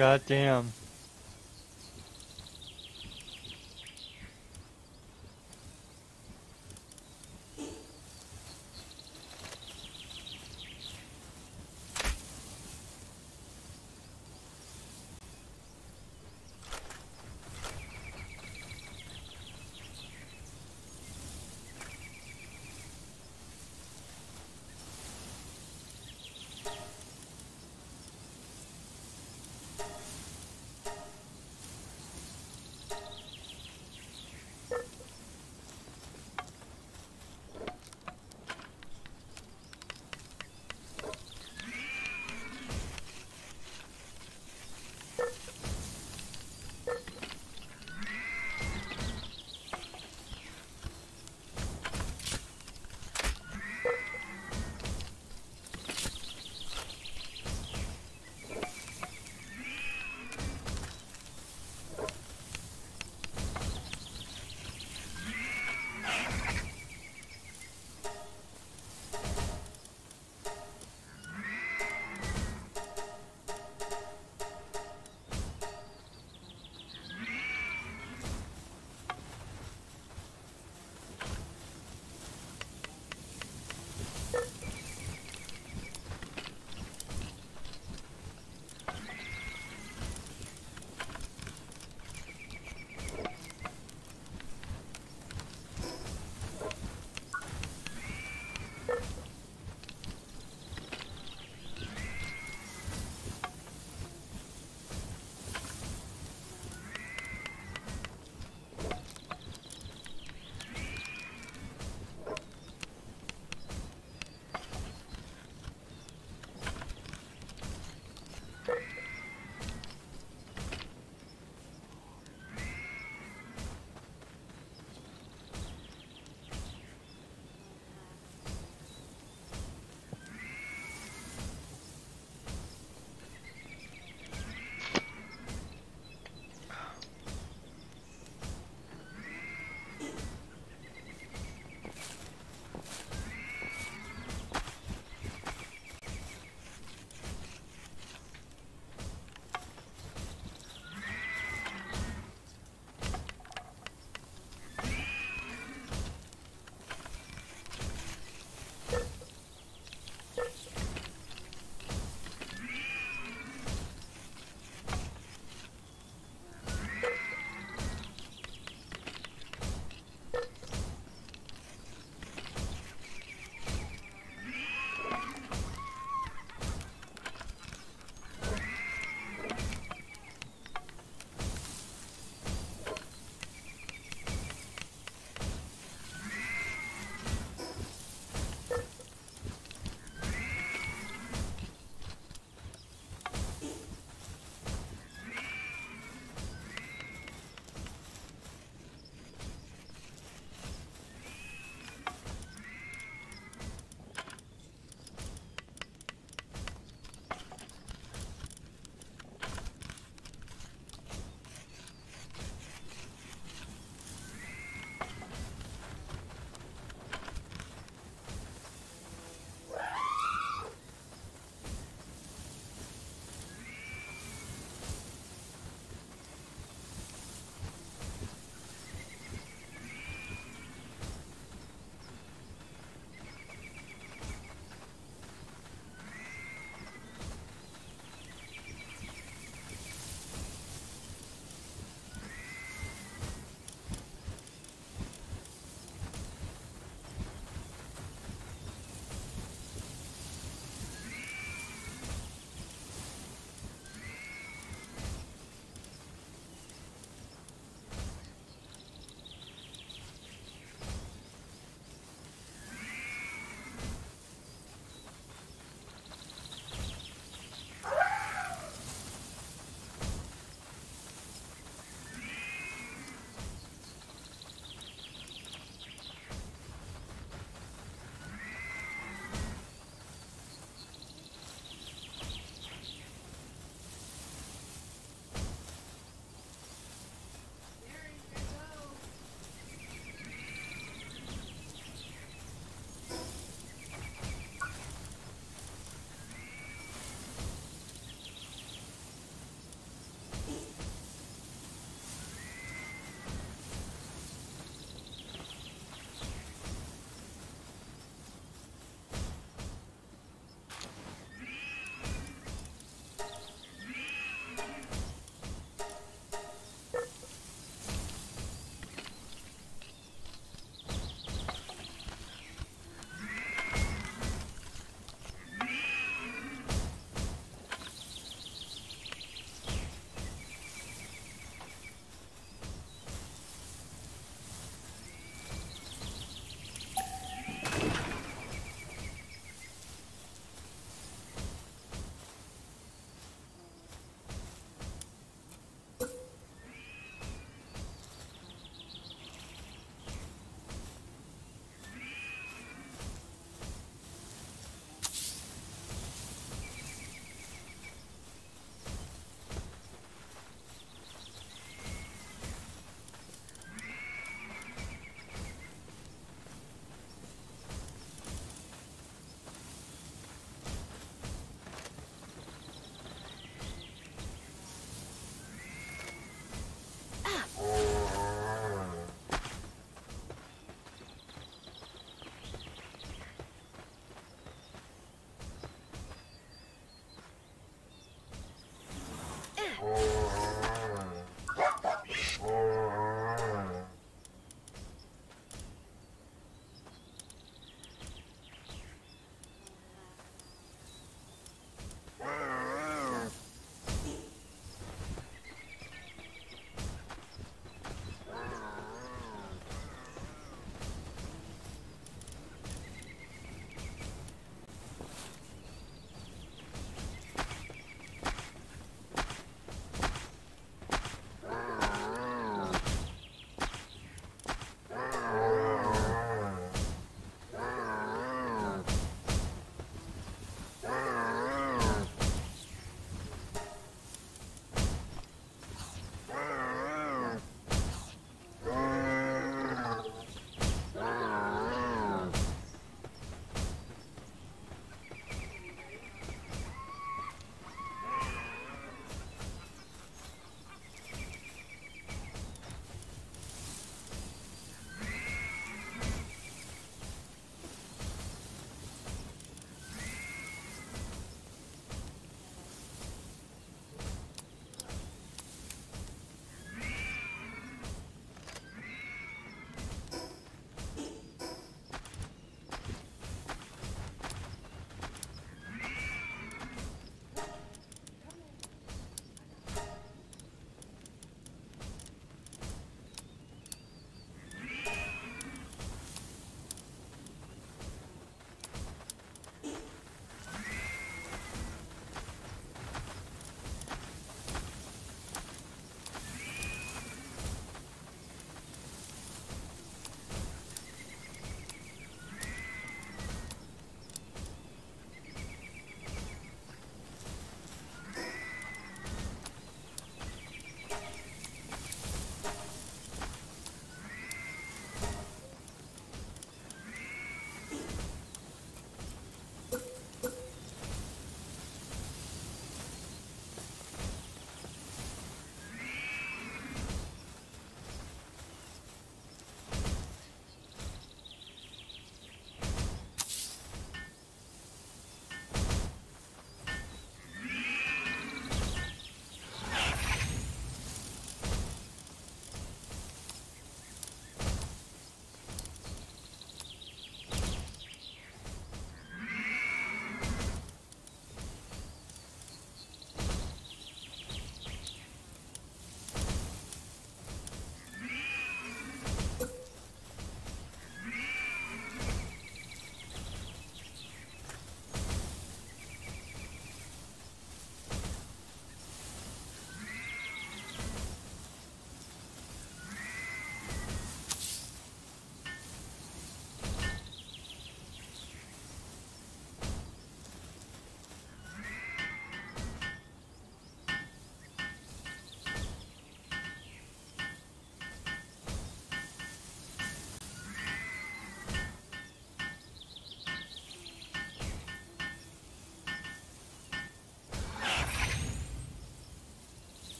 God damn.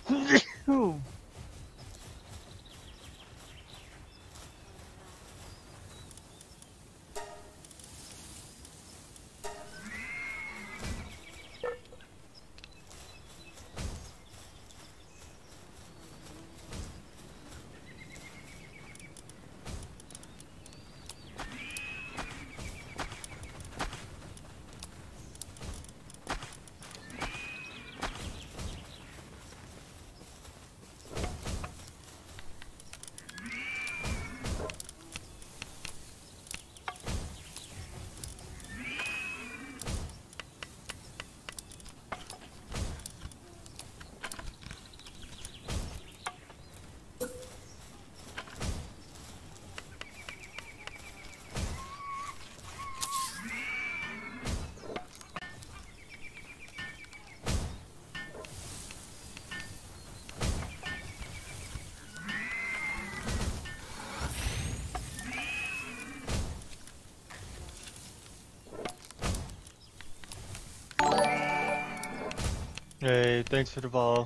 Hey, thanks for the ball.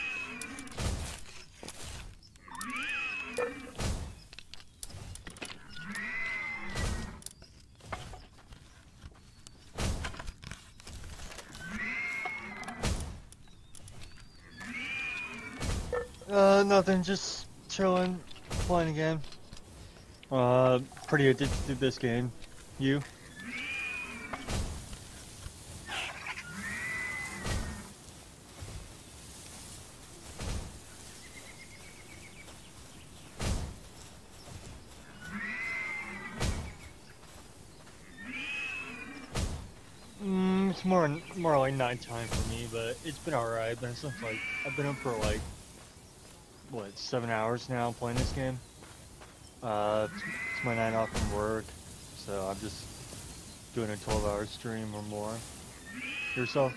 Nothing, just chilling, playing a game. Pretty addicted to this game. You? It's more like nighttime for me, but it's been alright. But it's like I've been up for like what 7 hours now playing this game. It's my night off from work, so I'm just doing a 12-hour stream or more. Yourself?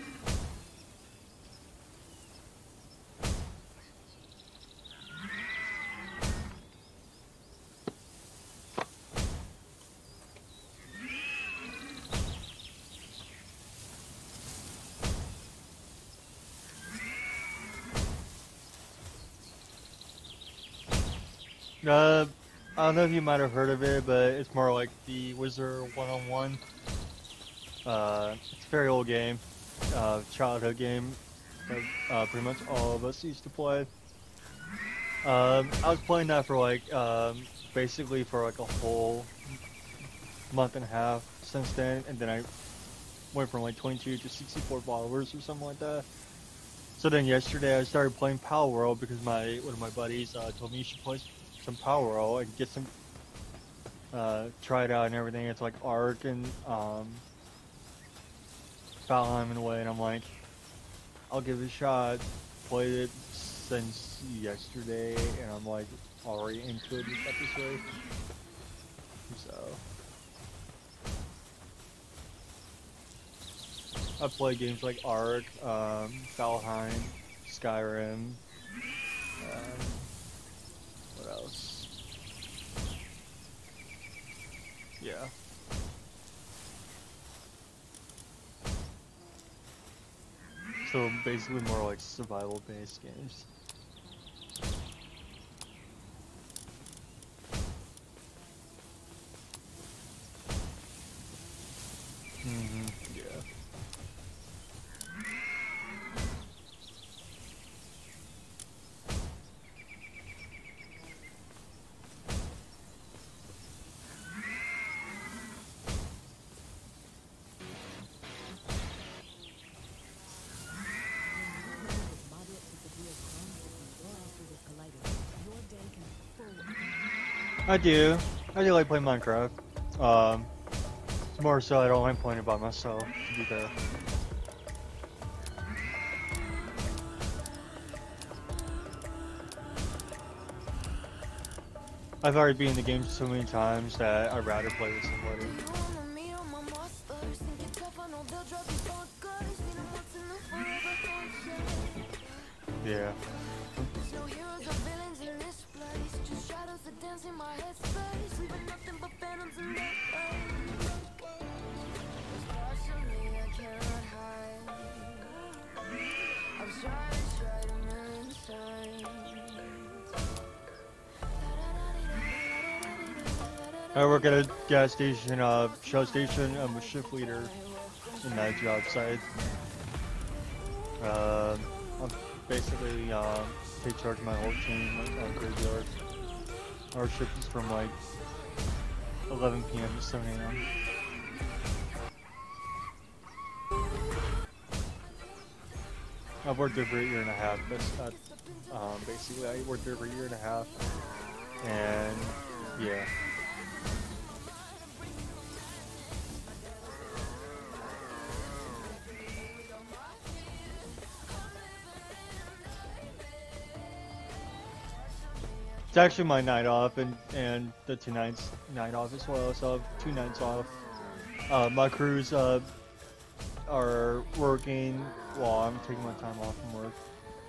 I don't know if you might have heard of it, but it's more like the Wizard 1-on-1. It's a very old game, childhood game that pretty much all of us used to play. I was playing that for like basically for like a whole month and a half since then, and then I went from like 22 to 64 followers or something like that. So then yesterday I started playing Power World because one of my buddies told me you should play some Power World and get some try it out and everything. It's like Ark and Valheim in a way, and I'm like, I'll give it a shot. Played it since yesterday, and I'm like already into it at this rate. So I play games like Ark, Valheim, Skyrim. What else? Yeah. So basically more like survival-based games. Yeah. I do. I do like playing Minecraft. It's more so I don't like playing it by myself, to be fair. I've already been in the game so many times that I'd rather play with somebody. Yeah. I work at a gas station, Shell station. I'm a shift leader in that job site. I'm basically take charge of my whole team like, on graveyard. Our shift is from like 11 p.m. to 7 a.m. I've worked there for a year and a half. Basically, I worked there for a year and a half, and yeah. It's actually my night off, and the 2 nights night off as well. So I have 2 nights off. My crews are working while I'm taking my time off from work.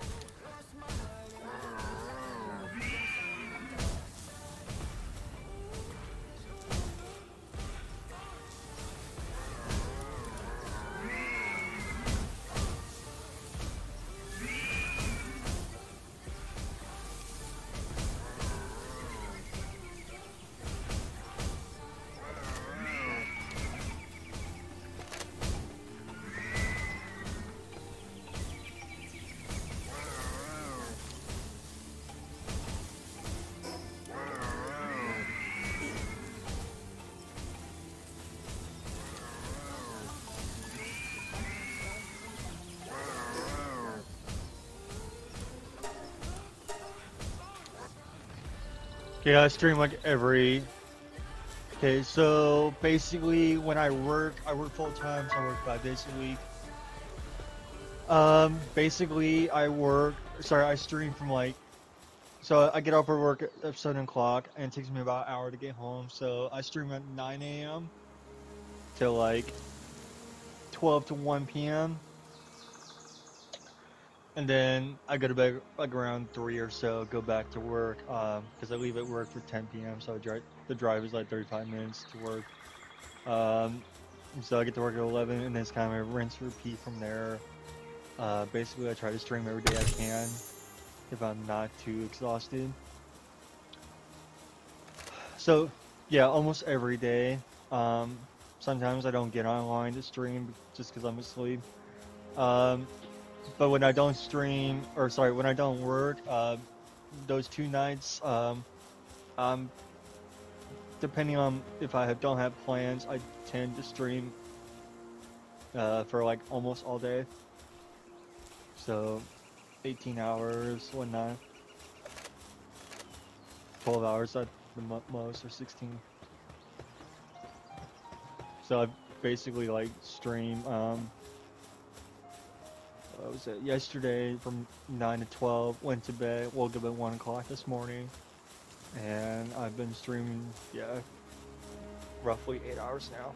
Yeah, I stream like every. Okay, so basically when I work full time, so I work 5 days a week. Basically I stream from like, so I get off for work at 7 o'clock and it takes me about an hour to get home. So I stream at 9 a.m. till like 12 to 1 p.m. And then I go to bed like around 3 or so, go back to work, because I leave at work for 10 p.m. So the drive is like 35 minutes to work. So I get to work at 11, and then it's kind of a rinse repeat from there. Basically, I try to stream every day I can if I'm not too exhausted. So yeah, almost every day. Sometimes I don't get online to stream just because I'm asleep. But when I don't stream, or sorry, when I don't work, those 2 nights, depending on if I don't have plans, I tend to stream for like almost all day. So 18 hours one night, 12 hours at the most, or 16. So I basically like stream. What was it? Yesterday from 9 to 12, went to bed, woke up at 1 o'clock this morning, and I've been streaming, yeah, roughly 8 hours now.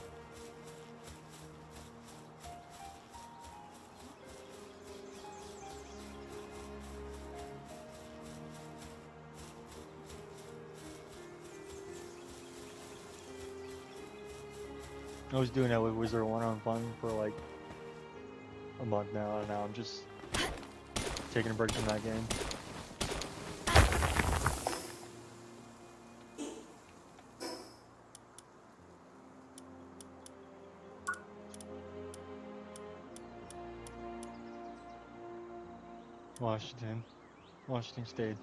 I was doing that with Wizard 1 on Fun for like a month now, and now I'm just taking a break from that game. Washington State.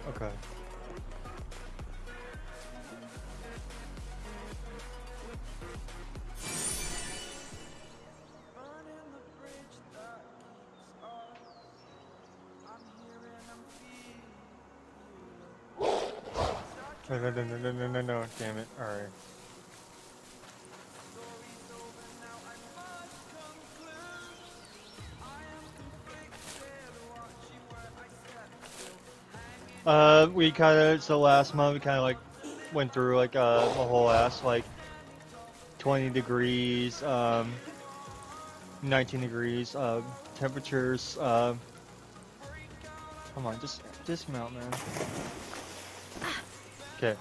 Okay. No, no, no, no, no, no, no, no, damn it. Alright. We kind of, so last month we kind of like went through like a whole ass like 20 degrees, 19 degrees, temperatures, come on, just dismount, man. Okay.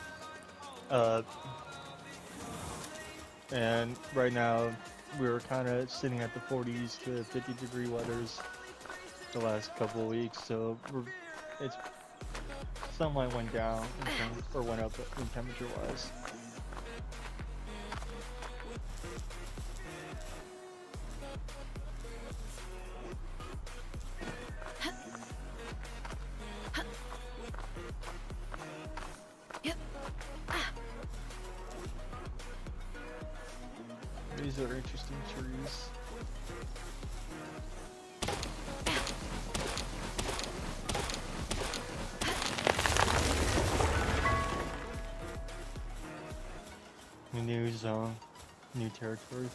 And right now we're kind of sitting at the 40s to 50-degree weathers the last couple of weeks, so it's somewhat went down in terms, or went up in temperature wise. These are interesting trees. New zone, new territory.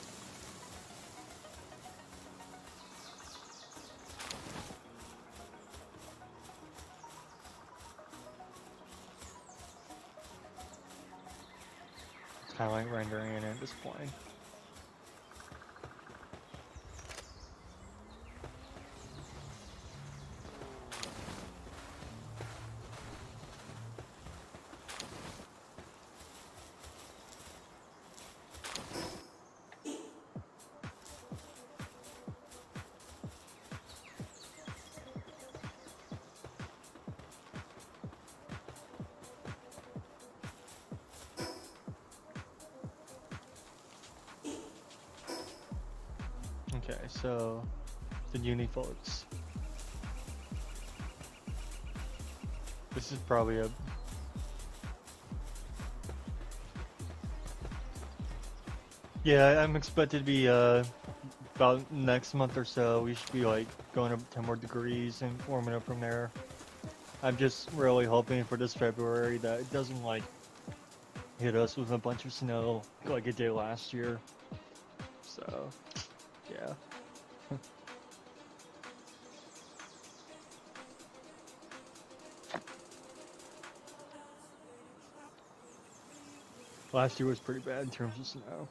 It's kind of like rendering it at this point. Okay, so the unifolds. This is probably a yeah. I'm expected to be about next month or so. We should be like going up 10 more degrees and warming up from there. I'm just really hoping for this February that it doesn't like hit us with a bunch of snow like it did last year. So, yeah. Last year was pretty bad in terms of snow.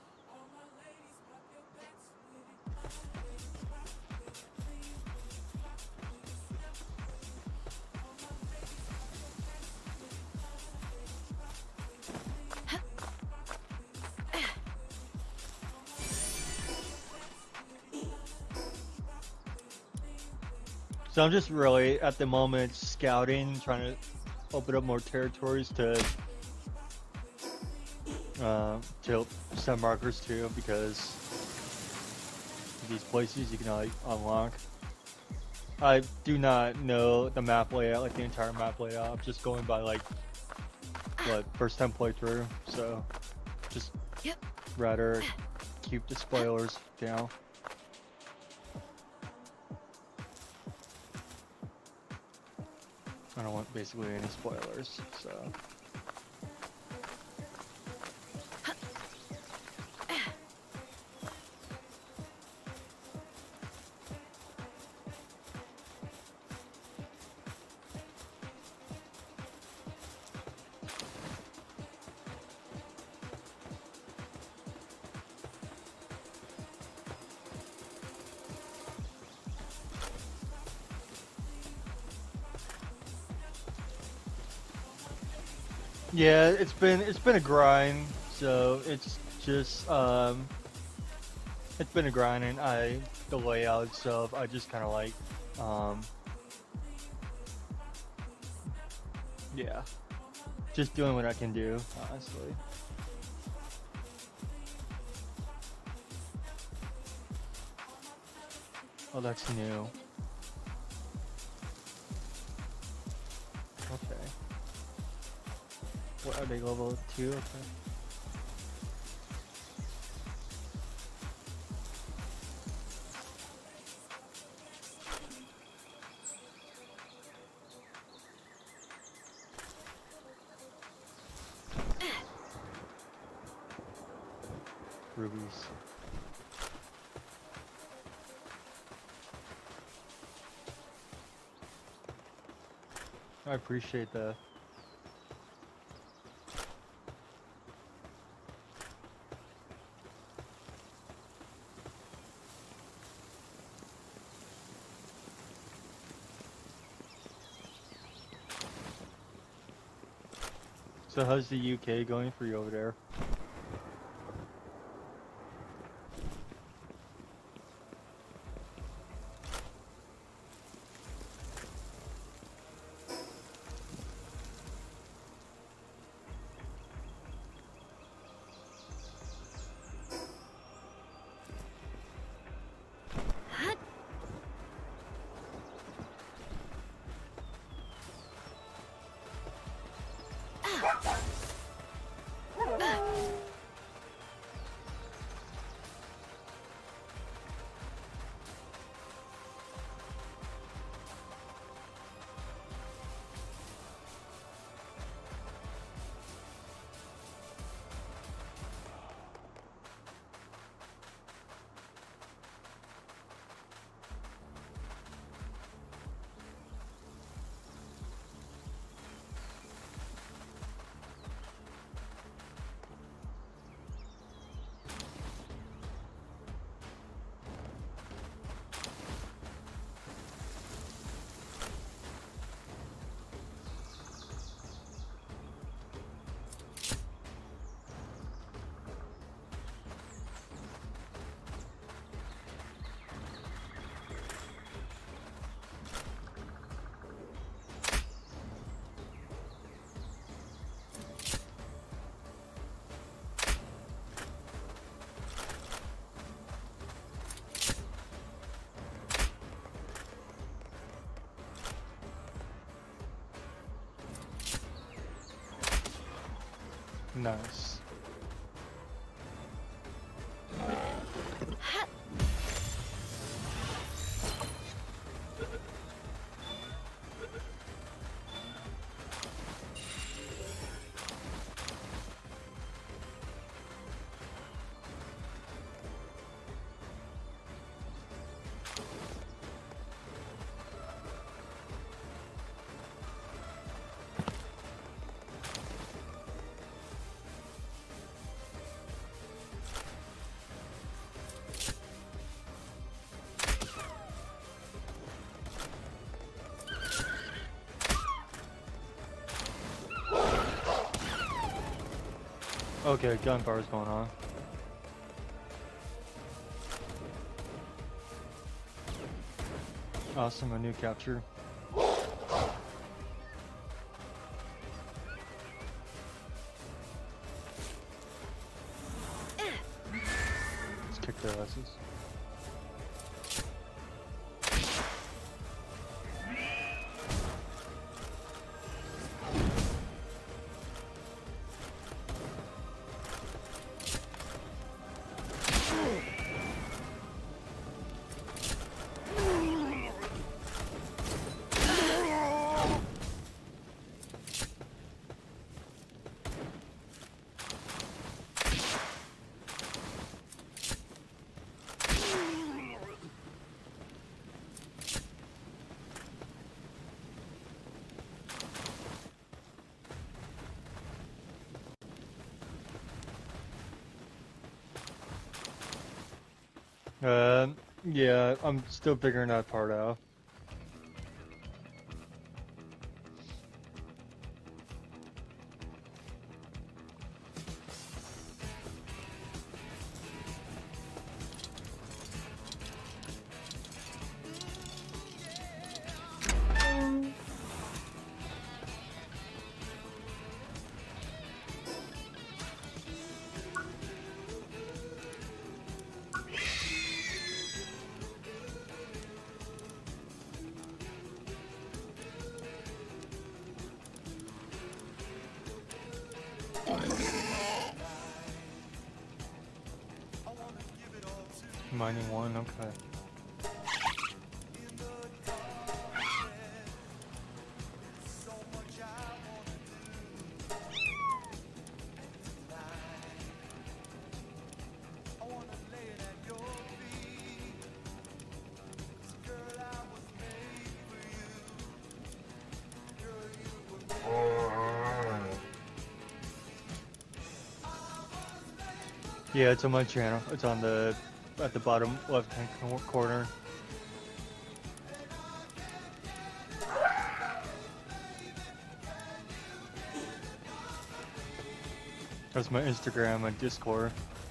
So I'm just really, at the moment, scouting, trying to open up more territories to set markers too, because these places you can like unlock. I do not know the map layout, like the entire map layout. I'm just going by like what first time playthrough, so just rather keep the spoilers down. I don't want basically any spoilers, so. Yeah, it's been a grind, so it's just it's been a grind, and the layout itself I just kind of like yeah, just doing what I can do, honestly. Oh, that's new. Are they level 2? Okay. Rubies. I appreciate that. So how's the UK going for you over there? Nice. Okay, gunfire's going on. Awesome, a new capture. Let's kick their asses. Yeah, I'm still figuring that part out. Mining one, okay. Yeah, it's on my channel. It's on the at the bottom left-hand corner. That's my Instagram and Discord.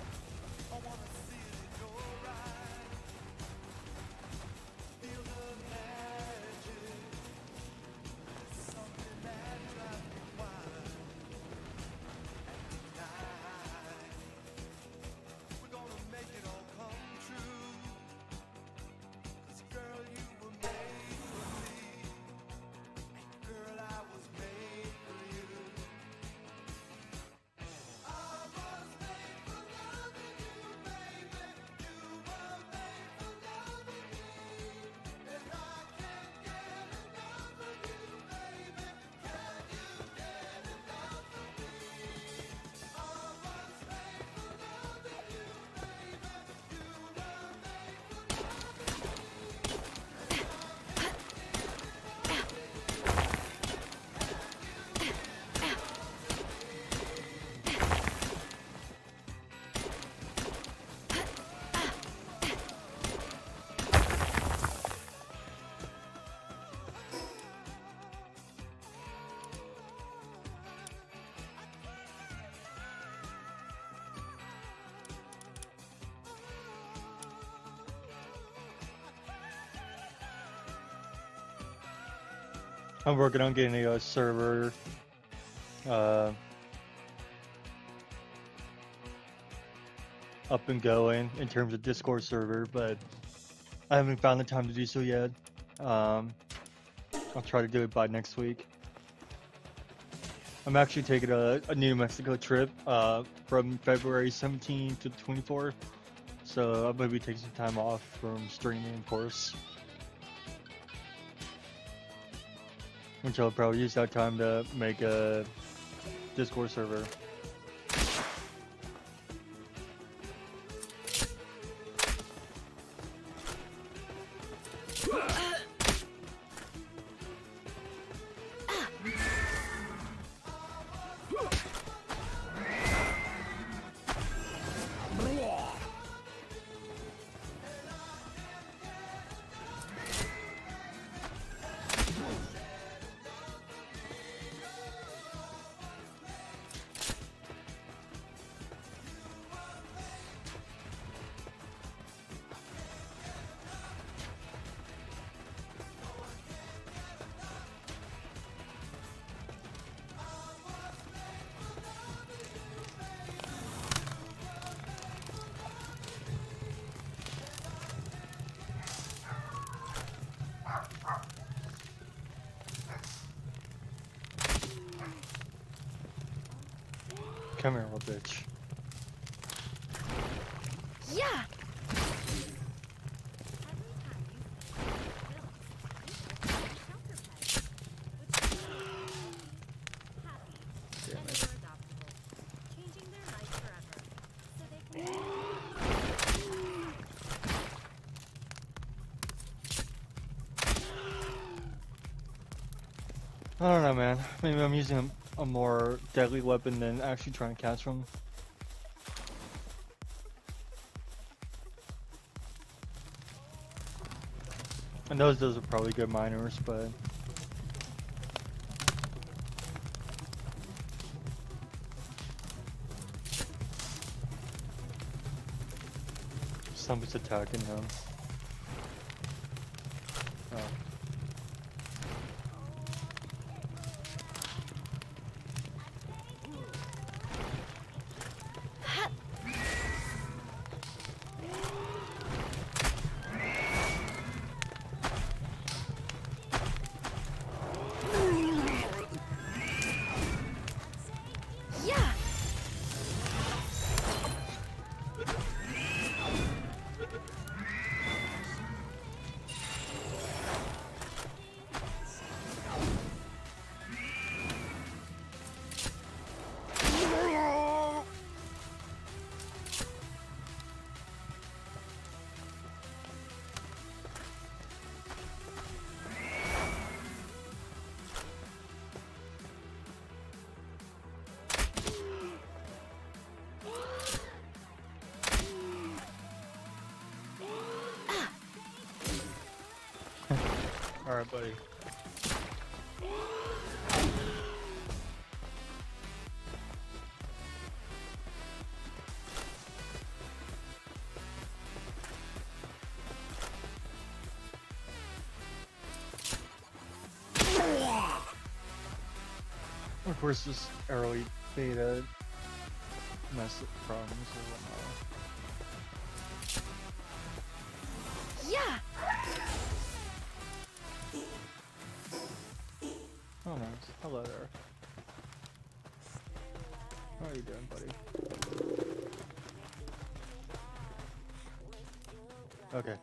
I'm working on getting a server up and going in terms of Discord server, but I haven't found the time to do so yet. I'll try to do it by next week. I'm actually taking a New Mexico trip from February 17th to 24th, so I'm going to be taking some time off from streaming, of course. Which I'll probably use that time to make a Discord server. Come here, little bitch. Yeah. I don't know, man. Maybe I'm using a more deadly weapon than actually trying to catch them. And those are probably good miners, but somebody's attacking him. Oh. Alright, buddy. Of course, this early beta mess up problems or whatnot. Yeah. Oh, nice. Hello there. How are you doing, buddy? Okay.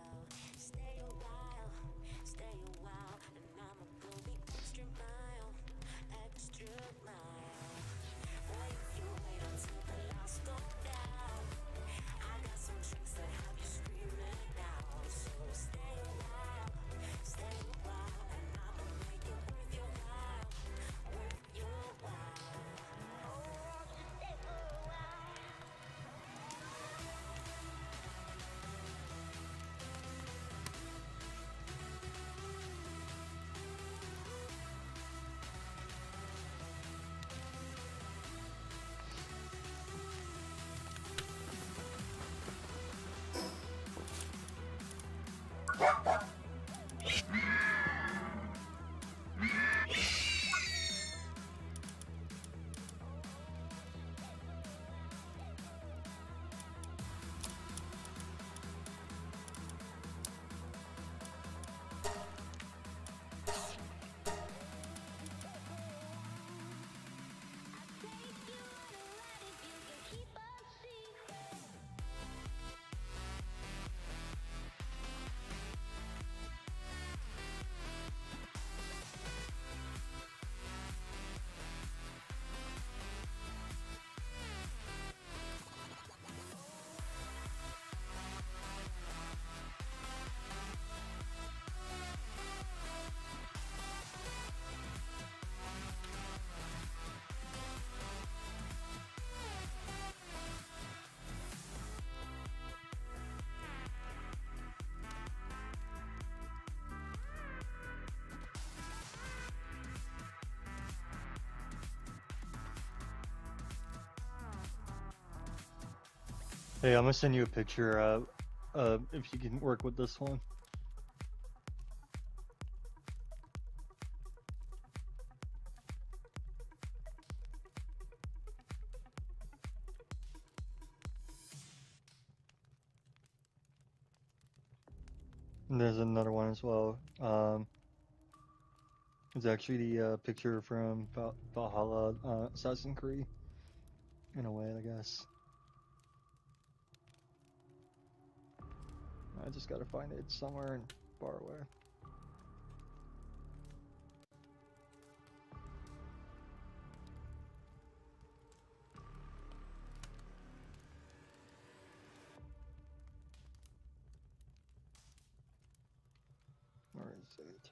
Hey, I'm gonna send you a picture, if you can work with this one. And there's another one as well. It's actually the picture from Valhalla, Assassin's Creed, in a way, I guess. I just gotta find it somewhere far away. Where is it?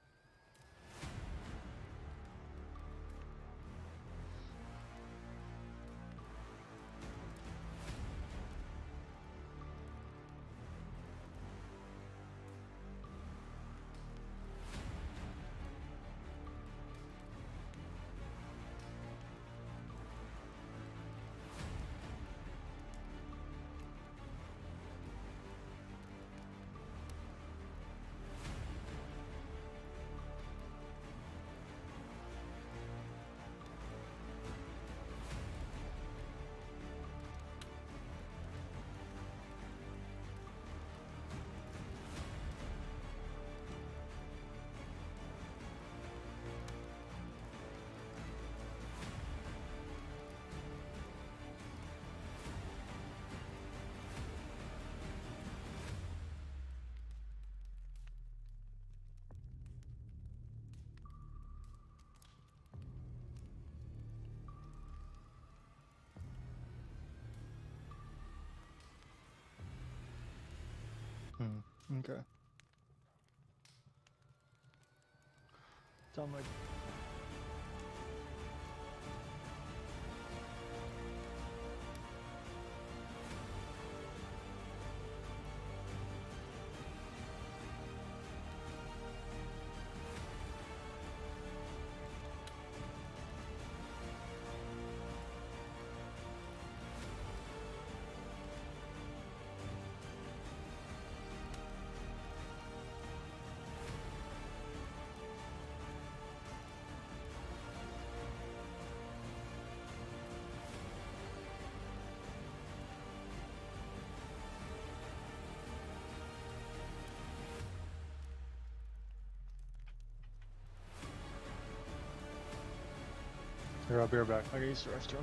Okay. Sound like Here, I'll be right back. I gotta use the restroom.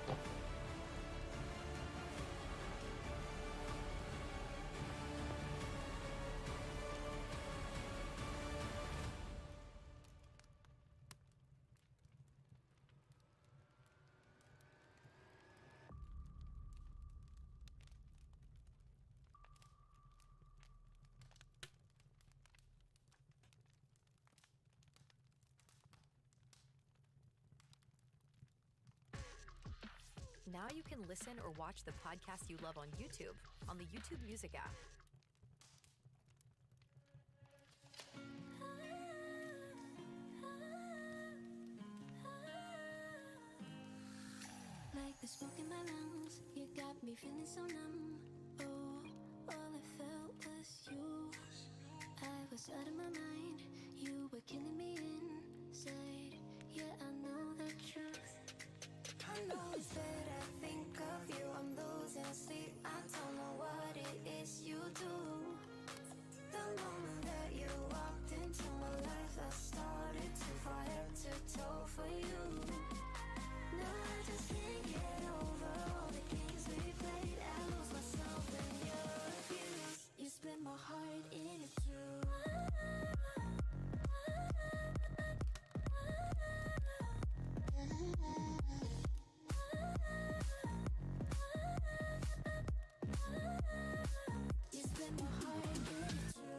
Now you can listen or watch the podcast you love on YouTube on the YouTube Music app. Like the smoke in my lungs, you got me feeling so numb. Oh, all I felt was you. I was out of my mind, you were killing me inside. Yeah, I know the truth. I know it's that I think of you, I'm losing sleep. I don't know what it is you do. The moment that you walked into my life, I started to fall head to toe for you. No, I just can't get over all the games we played. I lose myself in your abuse. You split my heart in two. You split my heart in two.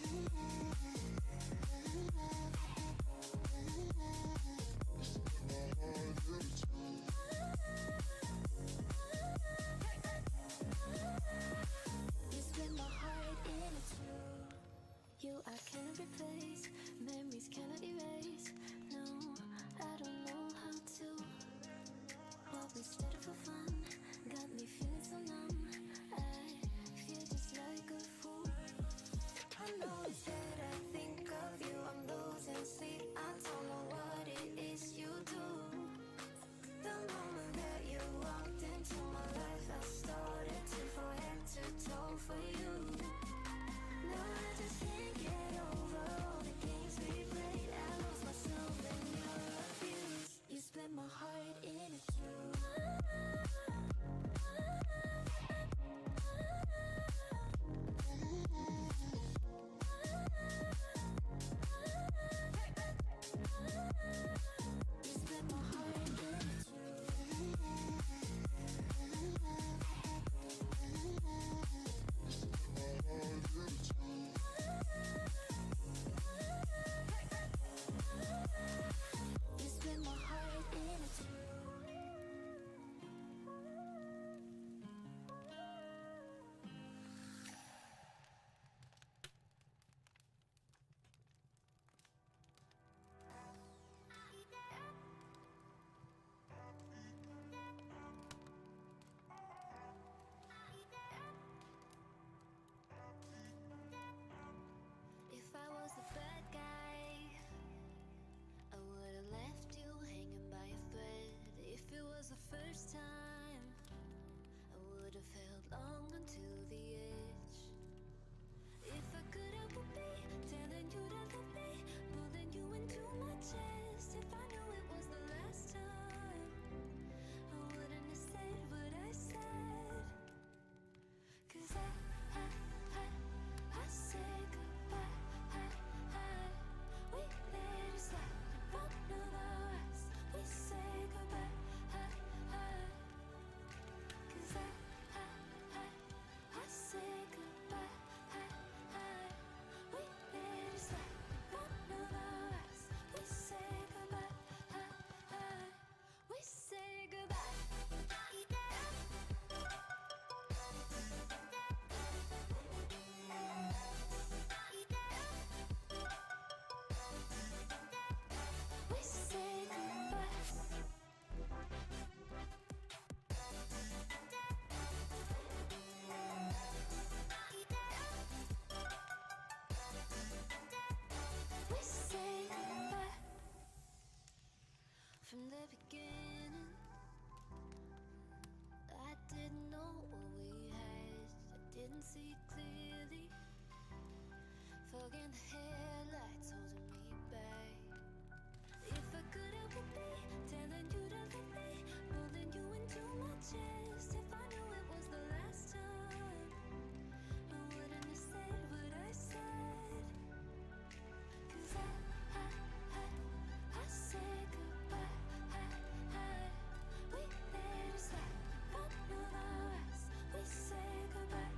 You I cannot replace, memories cannot erase. No, I don't know how to. What we started for fun got me feeling so numb. I feel just like a fool. I know it's that I think of you, I'm losing sleep. I don't know what it is you do. The moment that you walked into my life, I started to fall head to toe for you. No, I just can't get over all the games we played. I lost myself in your abuse. You split my heart in two. You split my heart in two. You split my heart in two. If I was the bad guy, I would've left you hanging by a thread. If it was the first time, I would've held long until the edge. If I could help it be telling you to love me, pulling you into my chest. If I knew it was the last time, I wouldn't have said what I said. 'Cause I said goodbye. We let it slide in front of our eyes. We say goodbye. 'Cause I say goodbye. We let it slide in front of our eyes. We say goodbye. We say goodbye. We say goodbye. We say goodbye. From the beginning, I didn't know what we had. I didn't see clearly. Fogging the headlights holding me back. If I could help it be telling you to chest if I knew it was the last time. I wouldn't have said what I said. 'Cause I said goodbye. We let it slide under the rest. We say goodbye.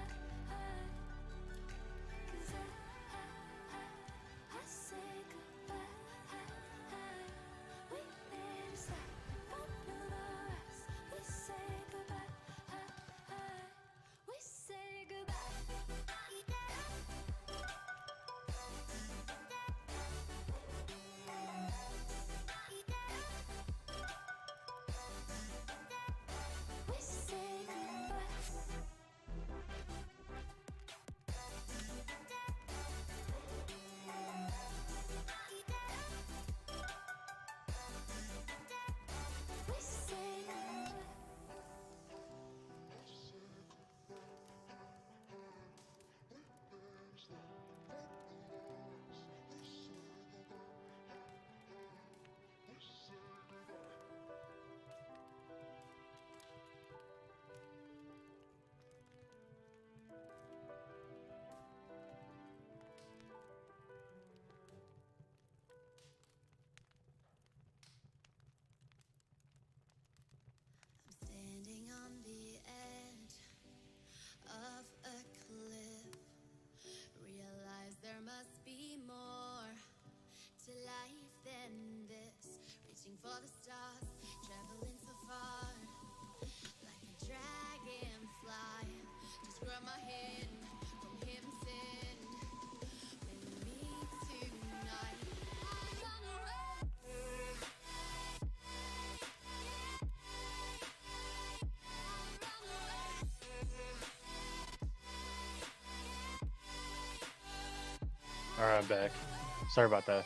'Cause I say goodbye. We let it slide under the rest. We say goodbye. We say goodbye. We say goodbye. We say goodbye. I'm standing on the edge of a cliff. Realize there must be more to life than this. Reaching for the stars, traveling so far, like a dragonfly. Just grab my hand from heaven's send. With me tonight, I run away. Alright, I'm back. Sorry about that.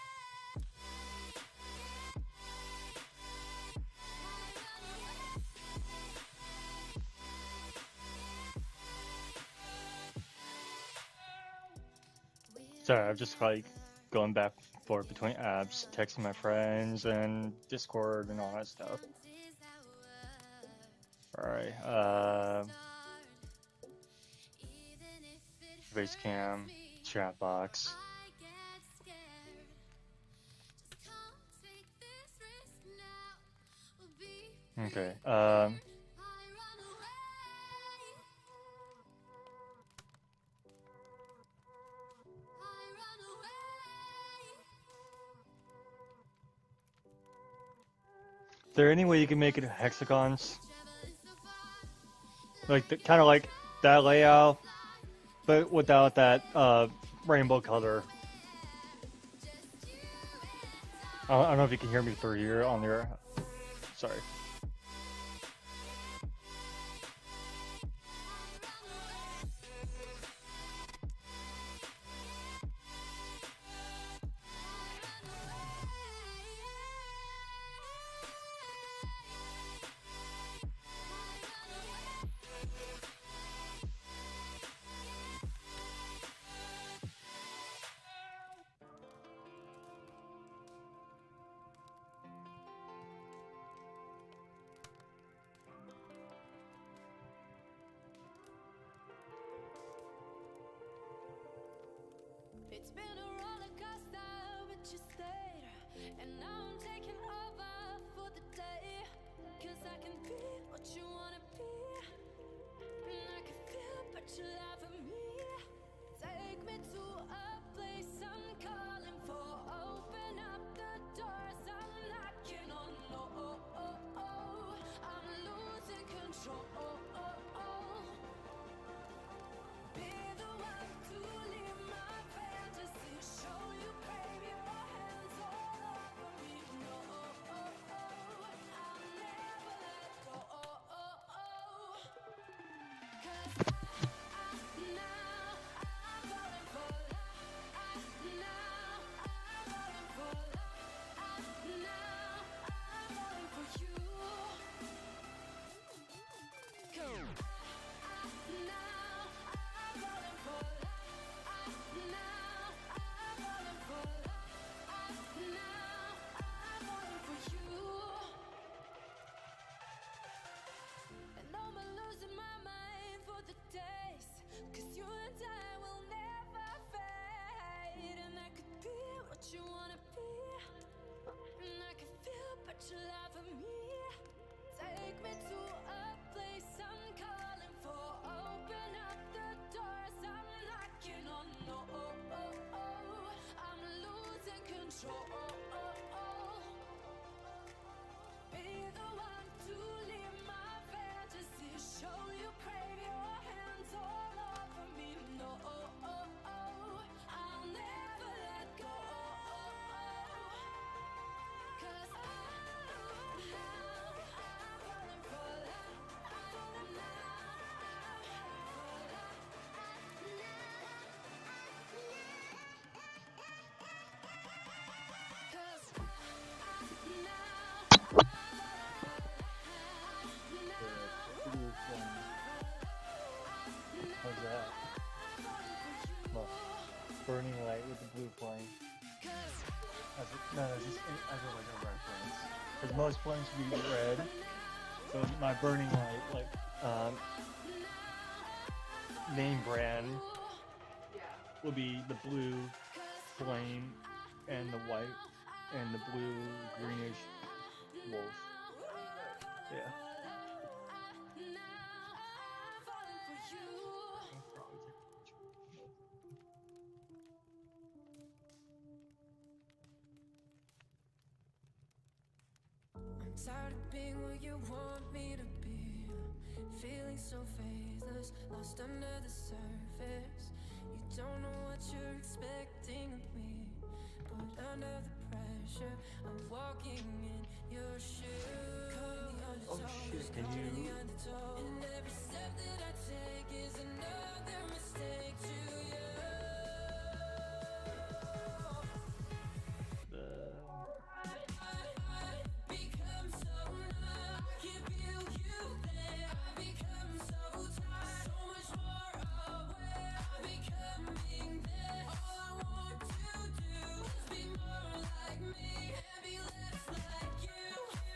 Sorry, I'm just like going back and forth between apps, texting my friends, and Discord and all that stuff. Alright, Basecamp, Chatbox. Okay, is there any way you can make it hexagons? Like, kind of like that layout, but without that, rainbow color. I don't know if you can hear me through here on your... Sorry. It's been a roller coaster, but you stayed. And now I'm taking over for the day. 'Cause I can be what you wanna be. And I can feel, but you lie for me. Take me to a place I'm calling for. Open up the doors, I'm knocking on. I'm losing control. Be the one to leave my fantasy. Show you, baby, your hands all over me. No, I'll never let go. 'cause you and I will never fade. And I could be what you wanna be, and I can feel but you lie for me. Take me to a place I'm calling for. Open up the doors I'm knocking on. No, I'm losing control. Be the one to leave my fantasy. Show you crave your hands all over me. No, I'll never let go. 'Cause I'm falling for love. I'm falling How's that? Well, burning light with the blue flame. As a like a reference. Because most flames would be red. So my burning light, like, name brand would be the blue flame and the white and the blue greenish wolf. Yeah. I'm tired of being what you want me to be. Feeling so faithless, lost under the surface. You don't know what you're expecting of me, but under the pressure, I'm walking in your shoes. Oh shit, can you... And every step that I take is another mistake to you. Become so numb, I can't feel you there. I become so tired, so much more aware. I'm becoming there. All I want to do is be more like me and be less like you.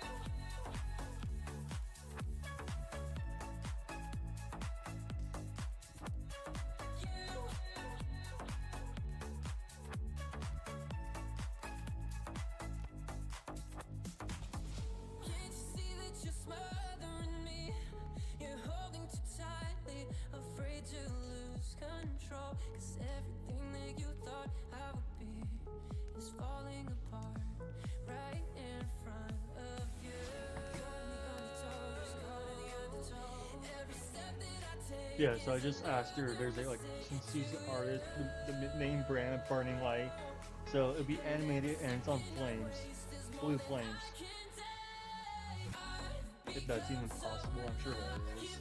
Can't you see that you're smothering me? You're holding too tightly, afraid to lose control. 'Cause everything that you thought I would be is falling apart right in front of you. Got me on the toes, got me on the toe. Every step that I take. Yeah, so I just asked her, there's a, like, since she's the artist, the name brand of Burning Light, so it'll be animated and it's on flames, blue flames. If that's even possible, I'm sure that is.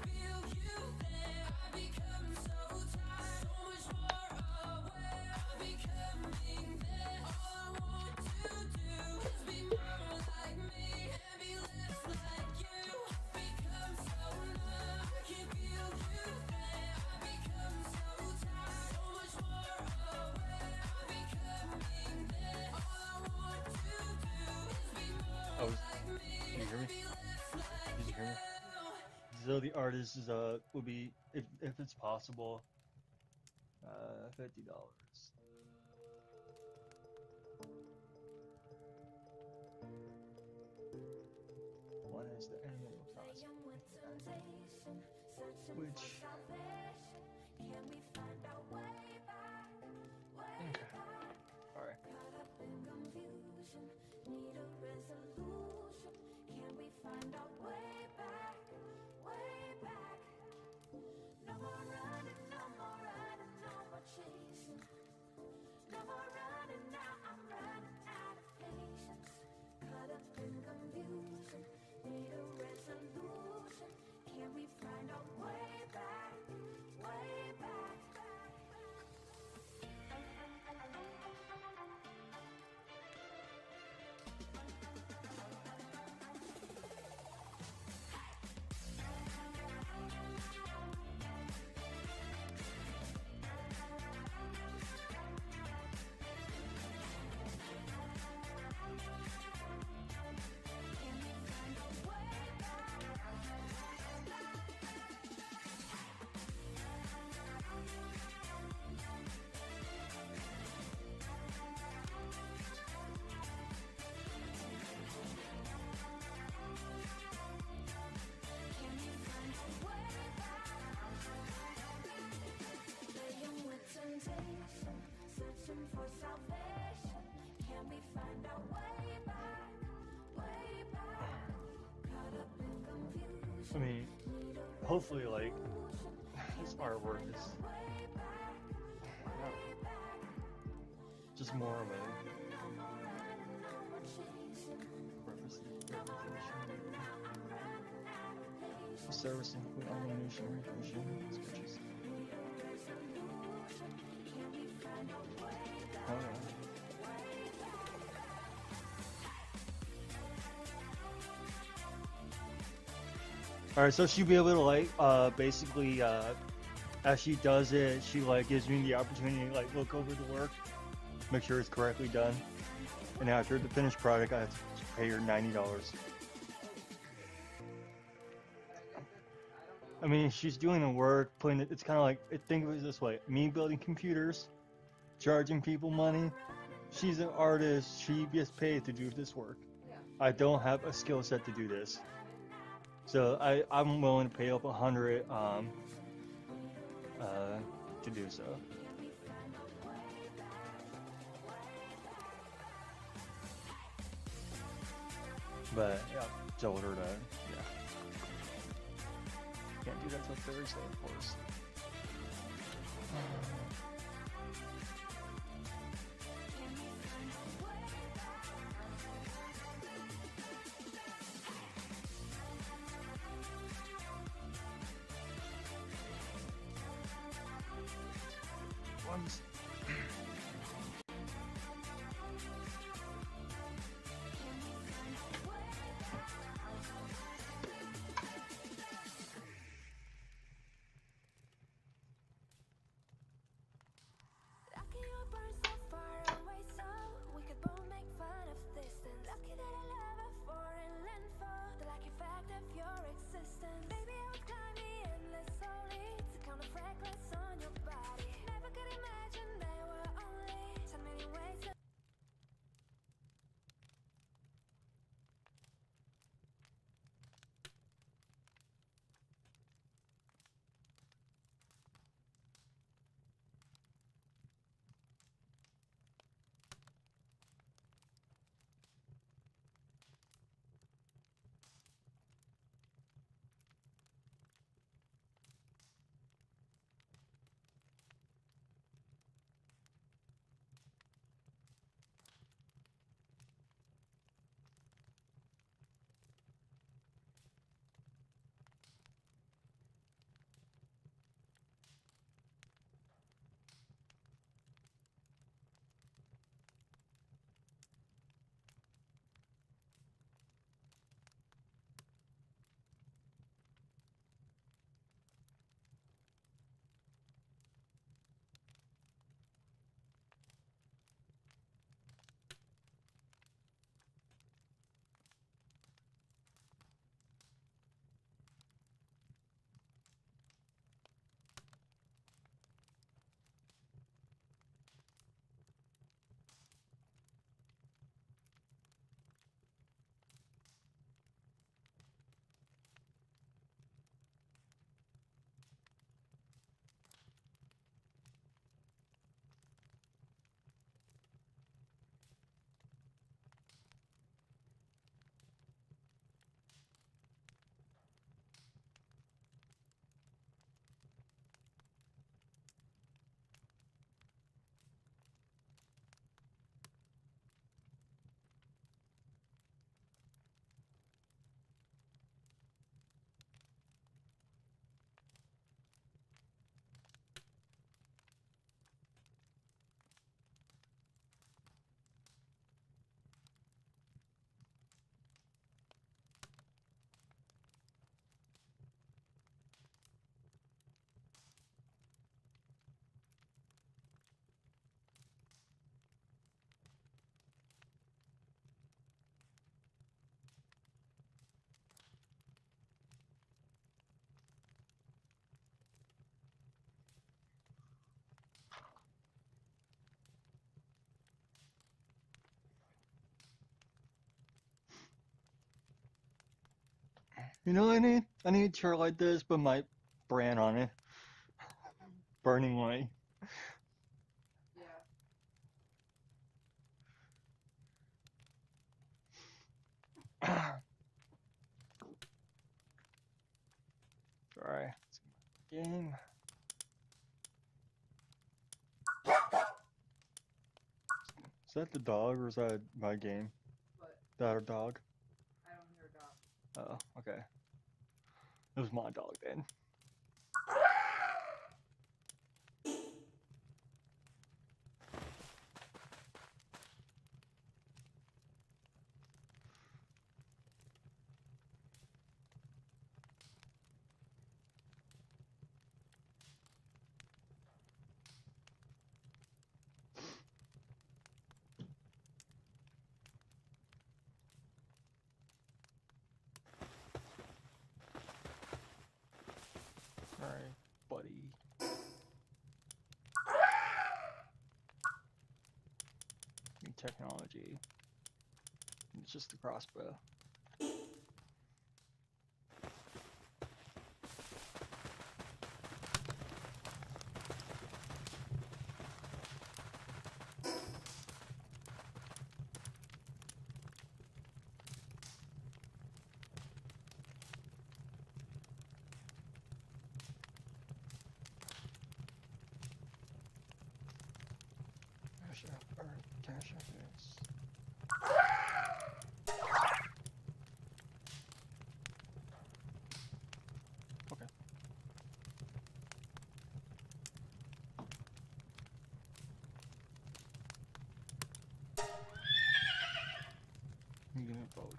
Oh, can you hear me? Did you hear me? So the artist is would be, if it's possible, $50. One is the animal cost, which okay, all right. Need a resolution. Can we find our way back? hopefully, like, this artwork is just more of a representation. The service include illumination, revision, sketches. Oh, yeah. Alright, so she'll be able to, like, basically, as she does it, she, like, gives me the opportunity to, like, look over the work, make sure it's correctly done, and after the finished product, I have to pay her $90. I mean, she's doing the work, putting it, it's kind of like, think of it this way, me building computers, charging people money, she's an artist, she gets paid to do this work. I don't have a skill set to do this. So I'm willing to pay up 100 to do so. But yeah, told her that can't do that till Thursday, of course. Once. Lucky you burn so far away, so we could both make fun of distance. Lucky that I love a foreign land for the lucky fact of your existence. Baby, I would climb the endless slowly to count the fragments on your body. Never could imagine there were only so many ways to You know what I need? I need a chair like this, but my brand on it. Burning Light. Alright, let's get my game. Is that the dog or is that my game? What? That a dog? I don't hear a dog. Oh, okay. It was my dog then. Alright, buddy. New technology. It's just the crossbow. Cash FX. Okay. Unit vote.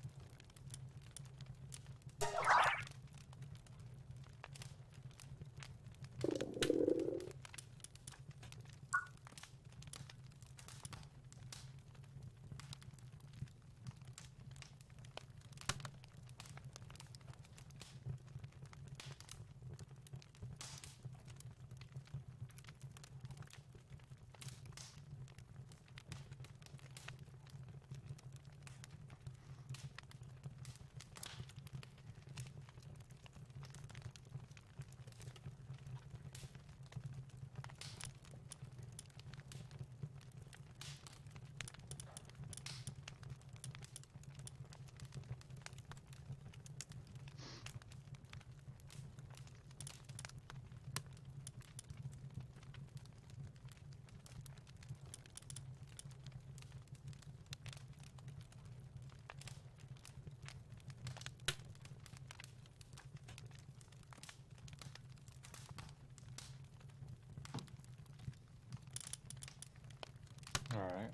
Alright,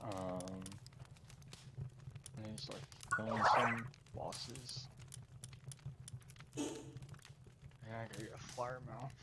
I need to start killing some bosses. Yeah, I gotta get a fire mouth.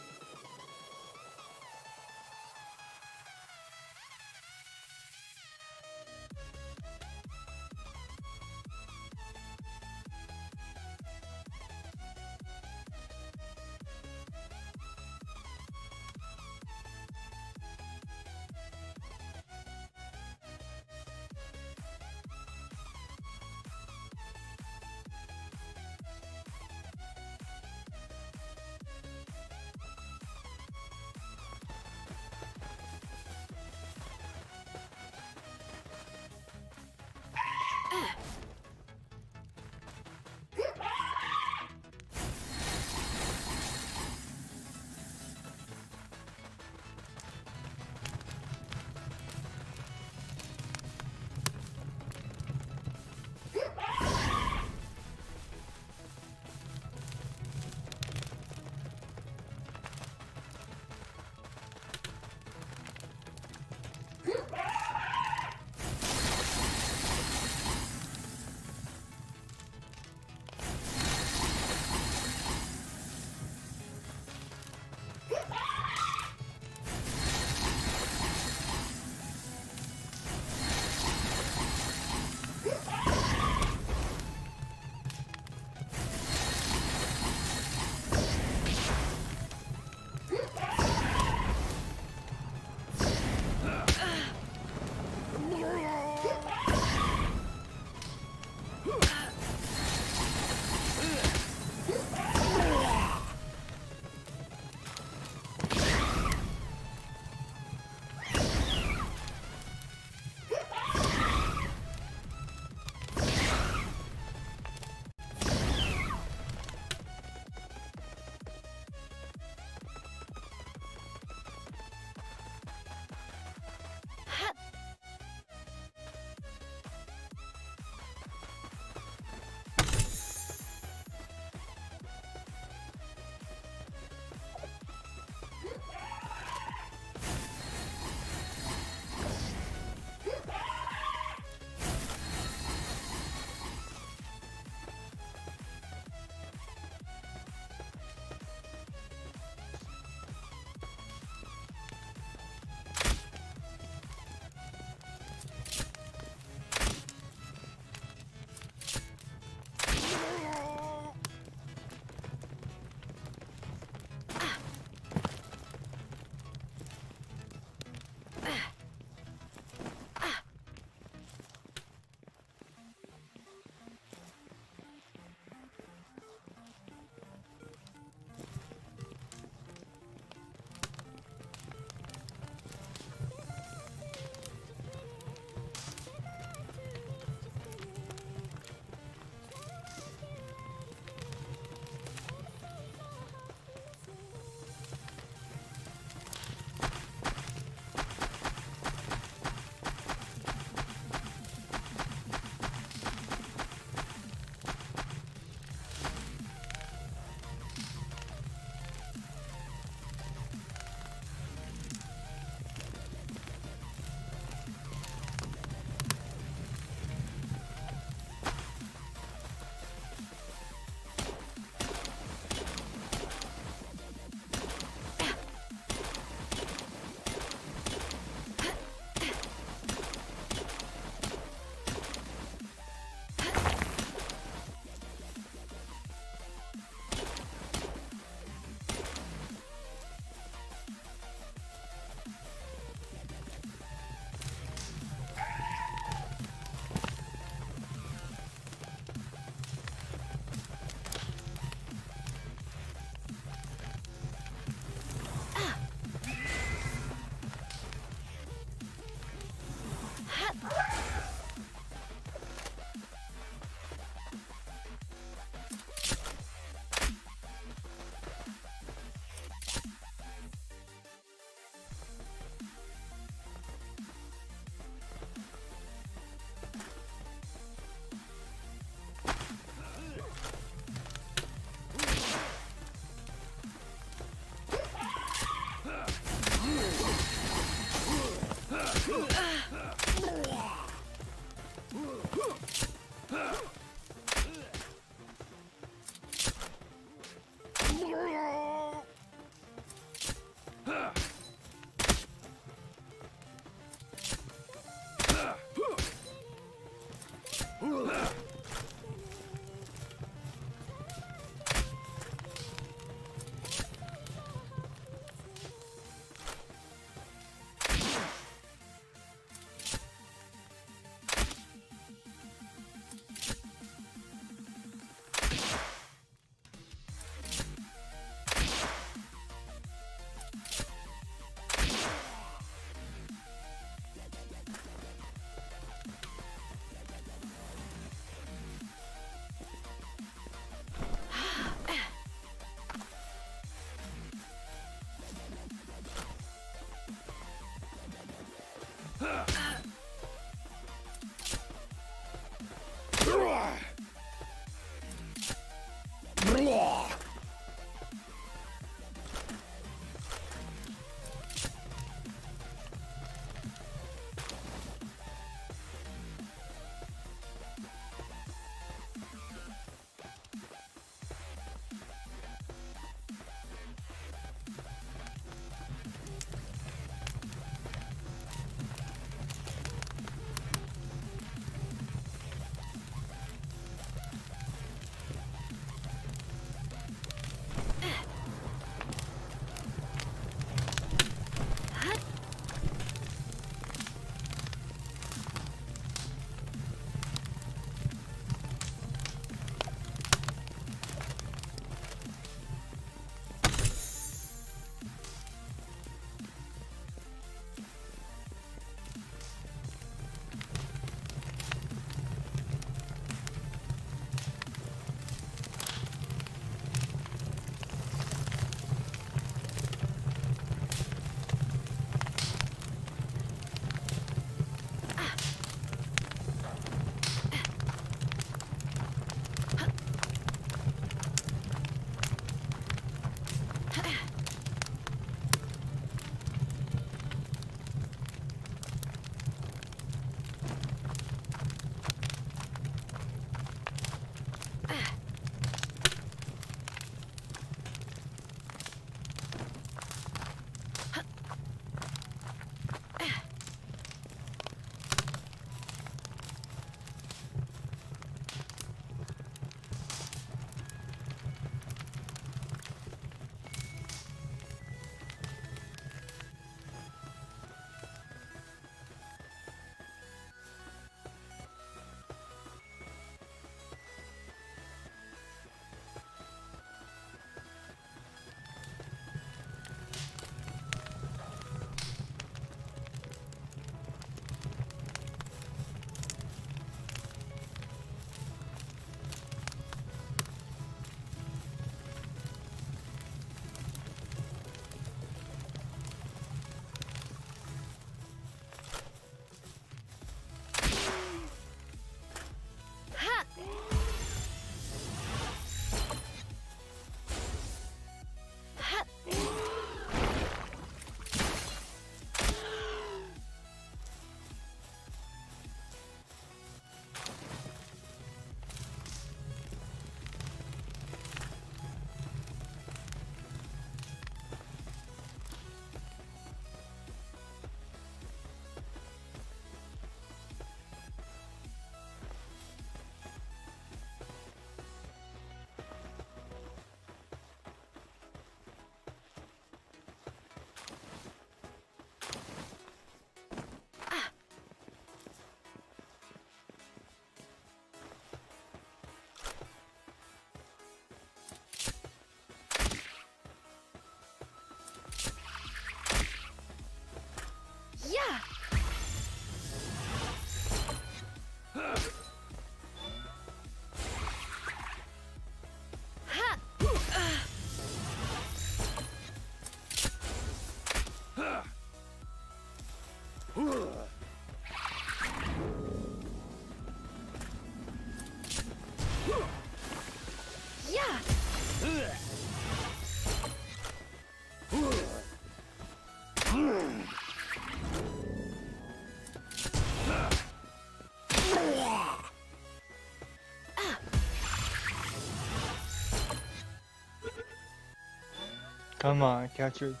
Come on, catch her.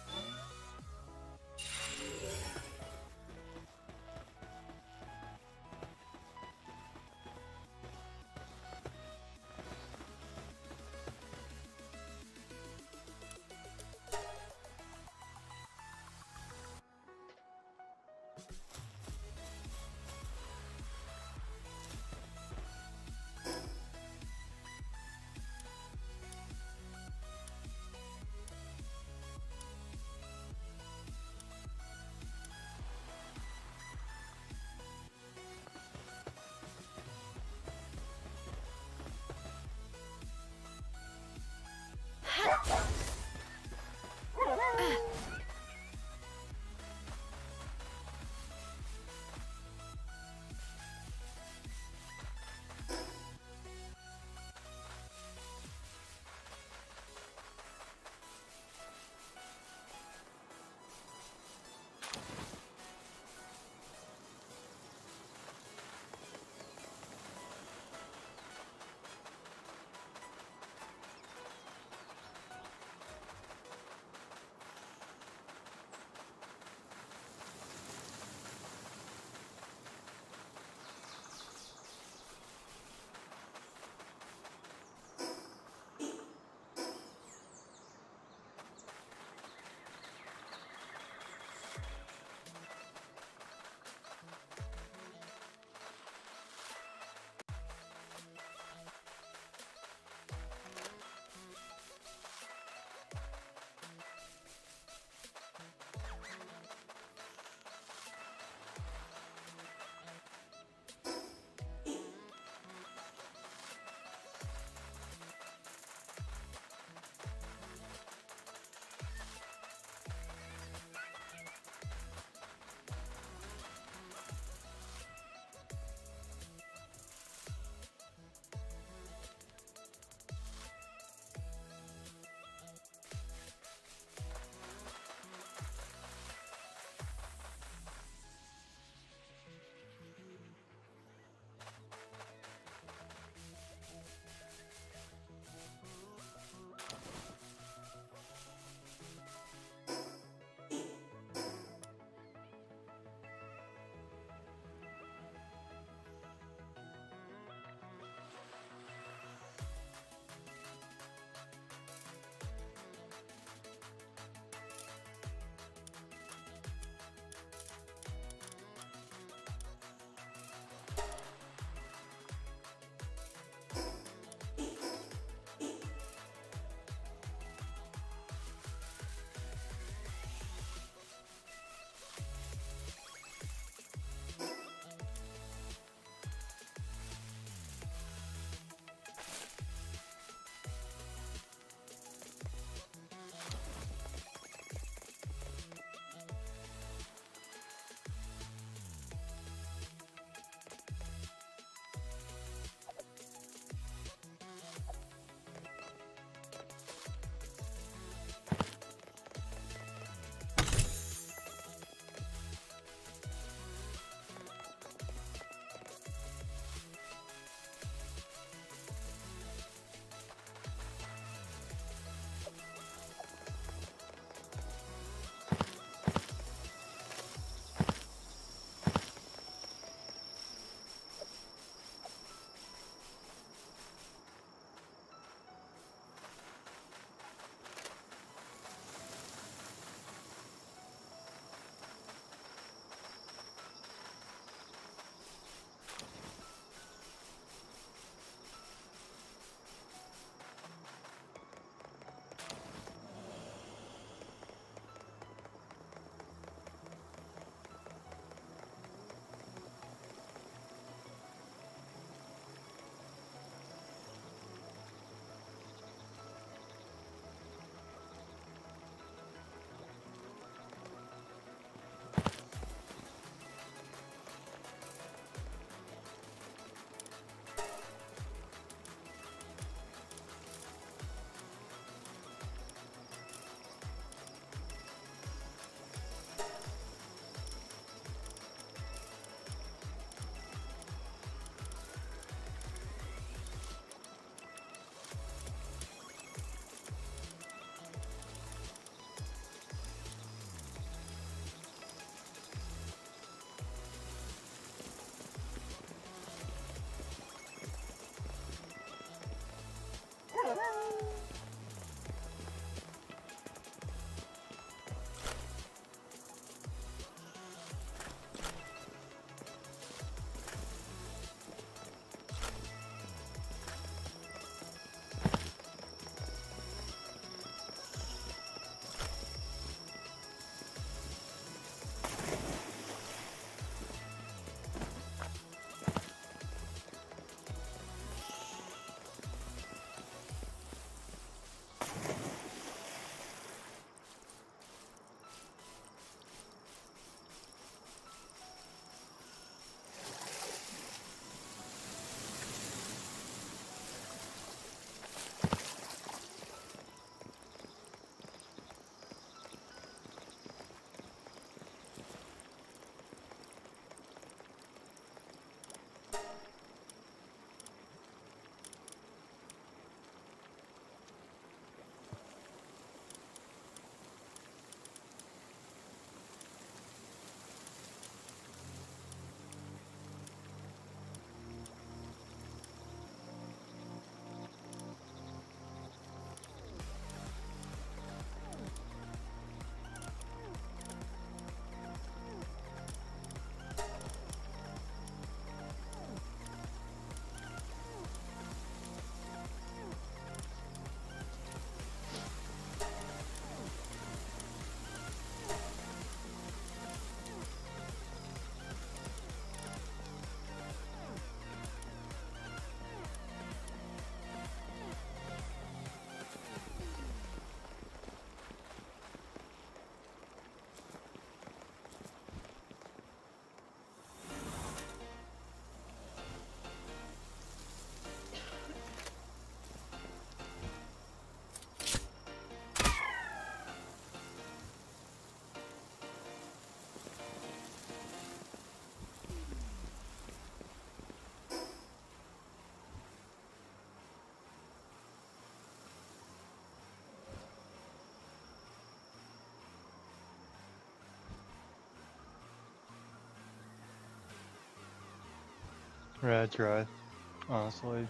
Yeah, I try. Honestly.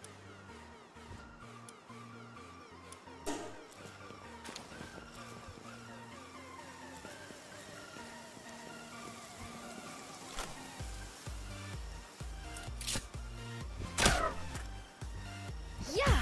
Yeah!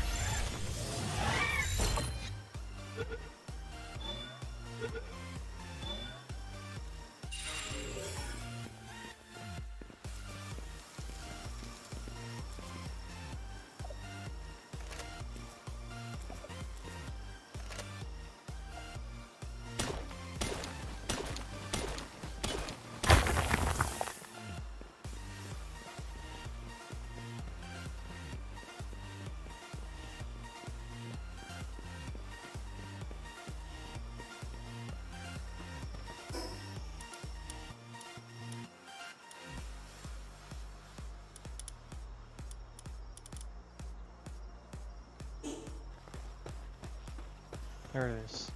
There it is.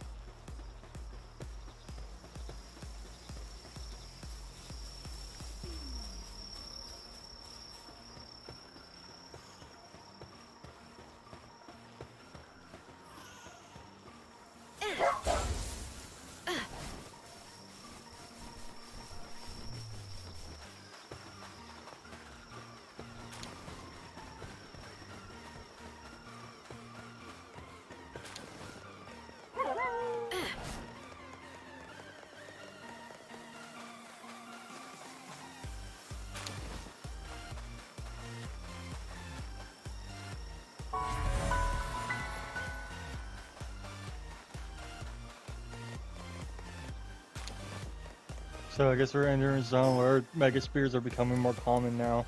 So I guess we're entering a zone where Mega Spears are becoming more common now.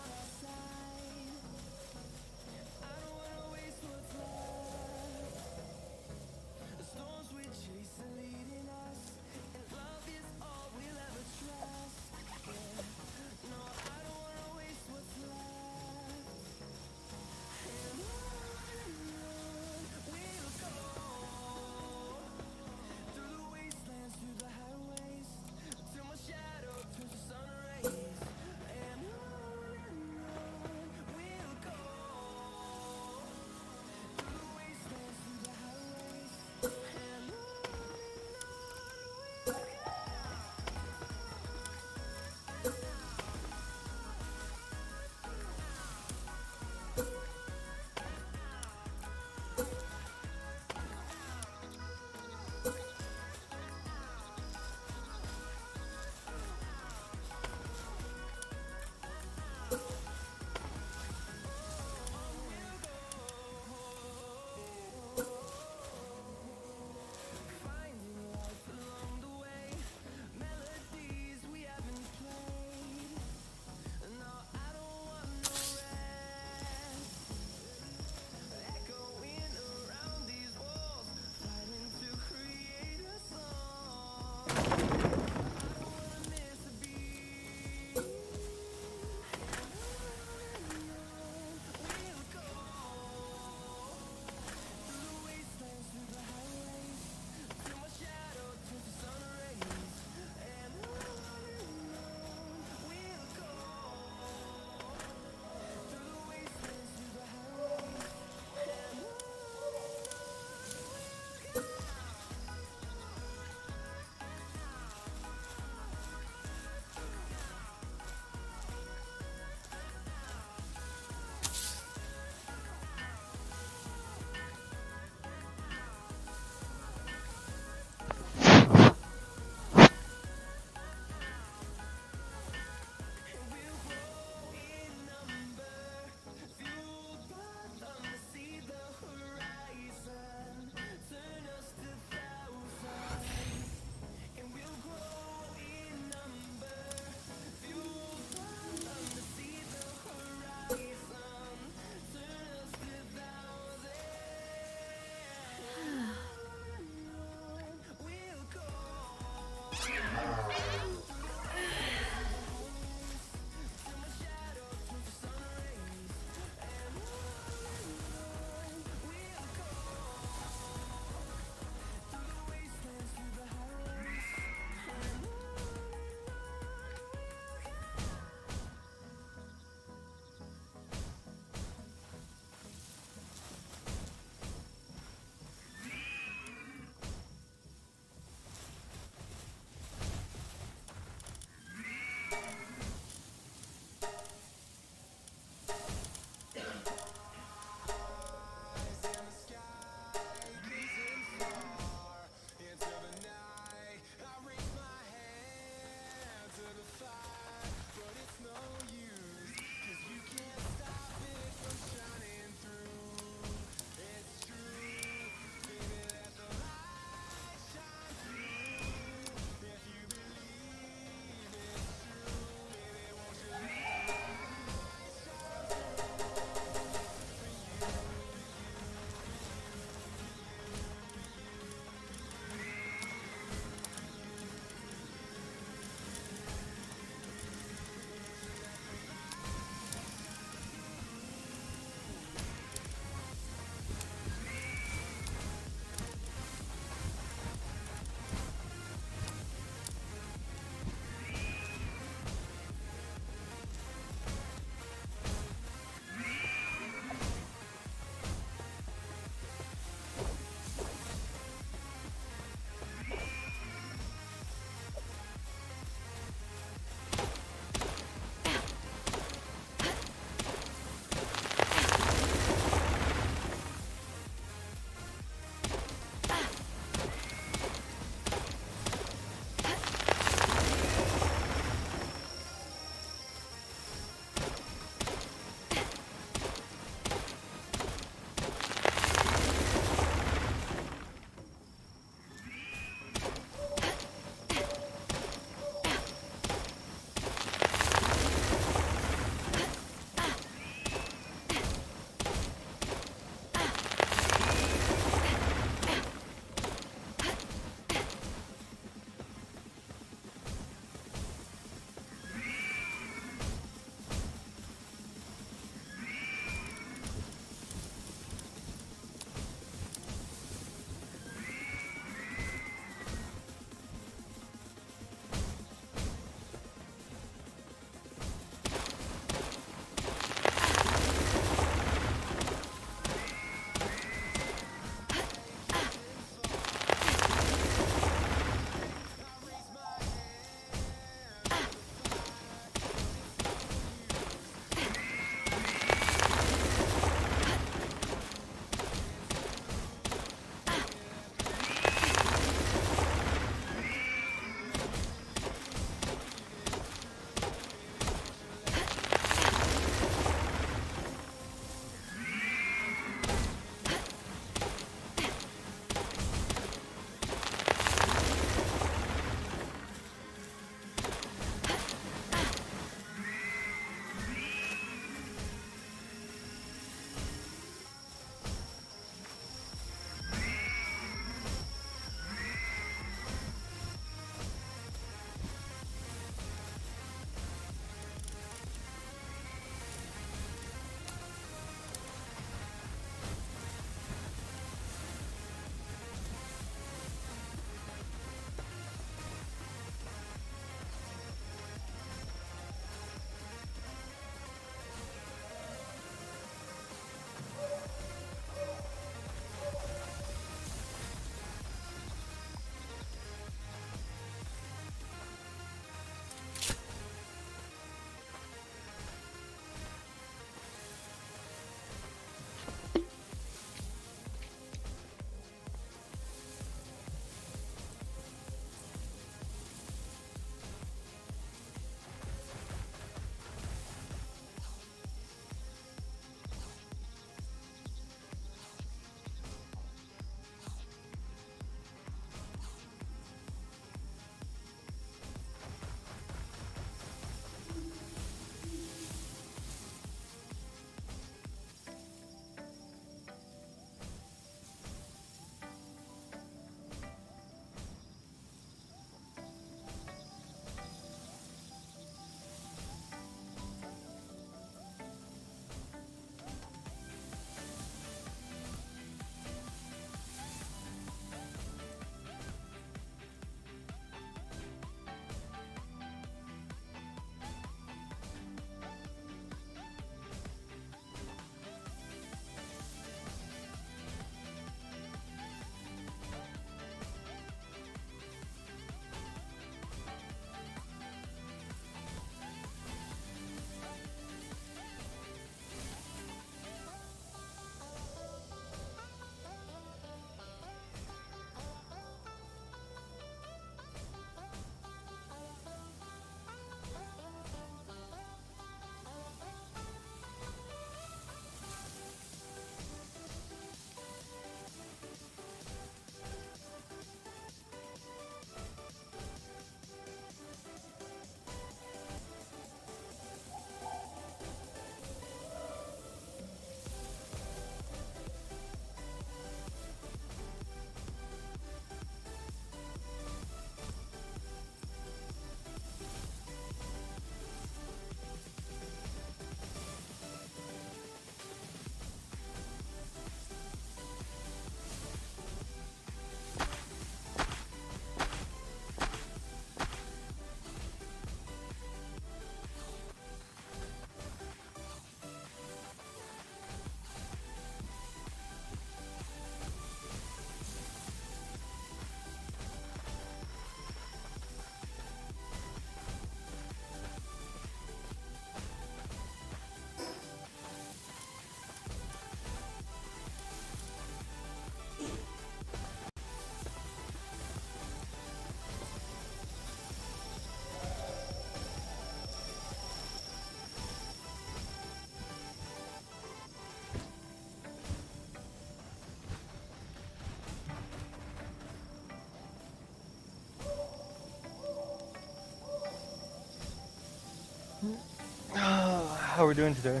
How are we doing today?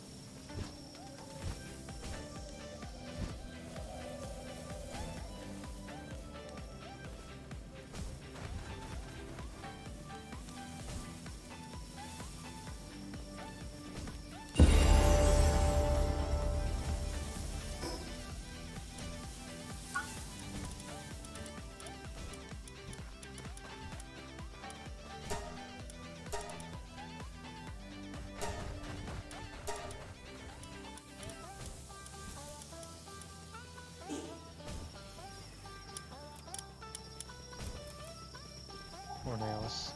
More nails.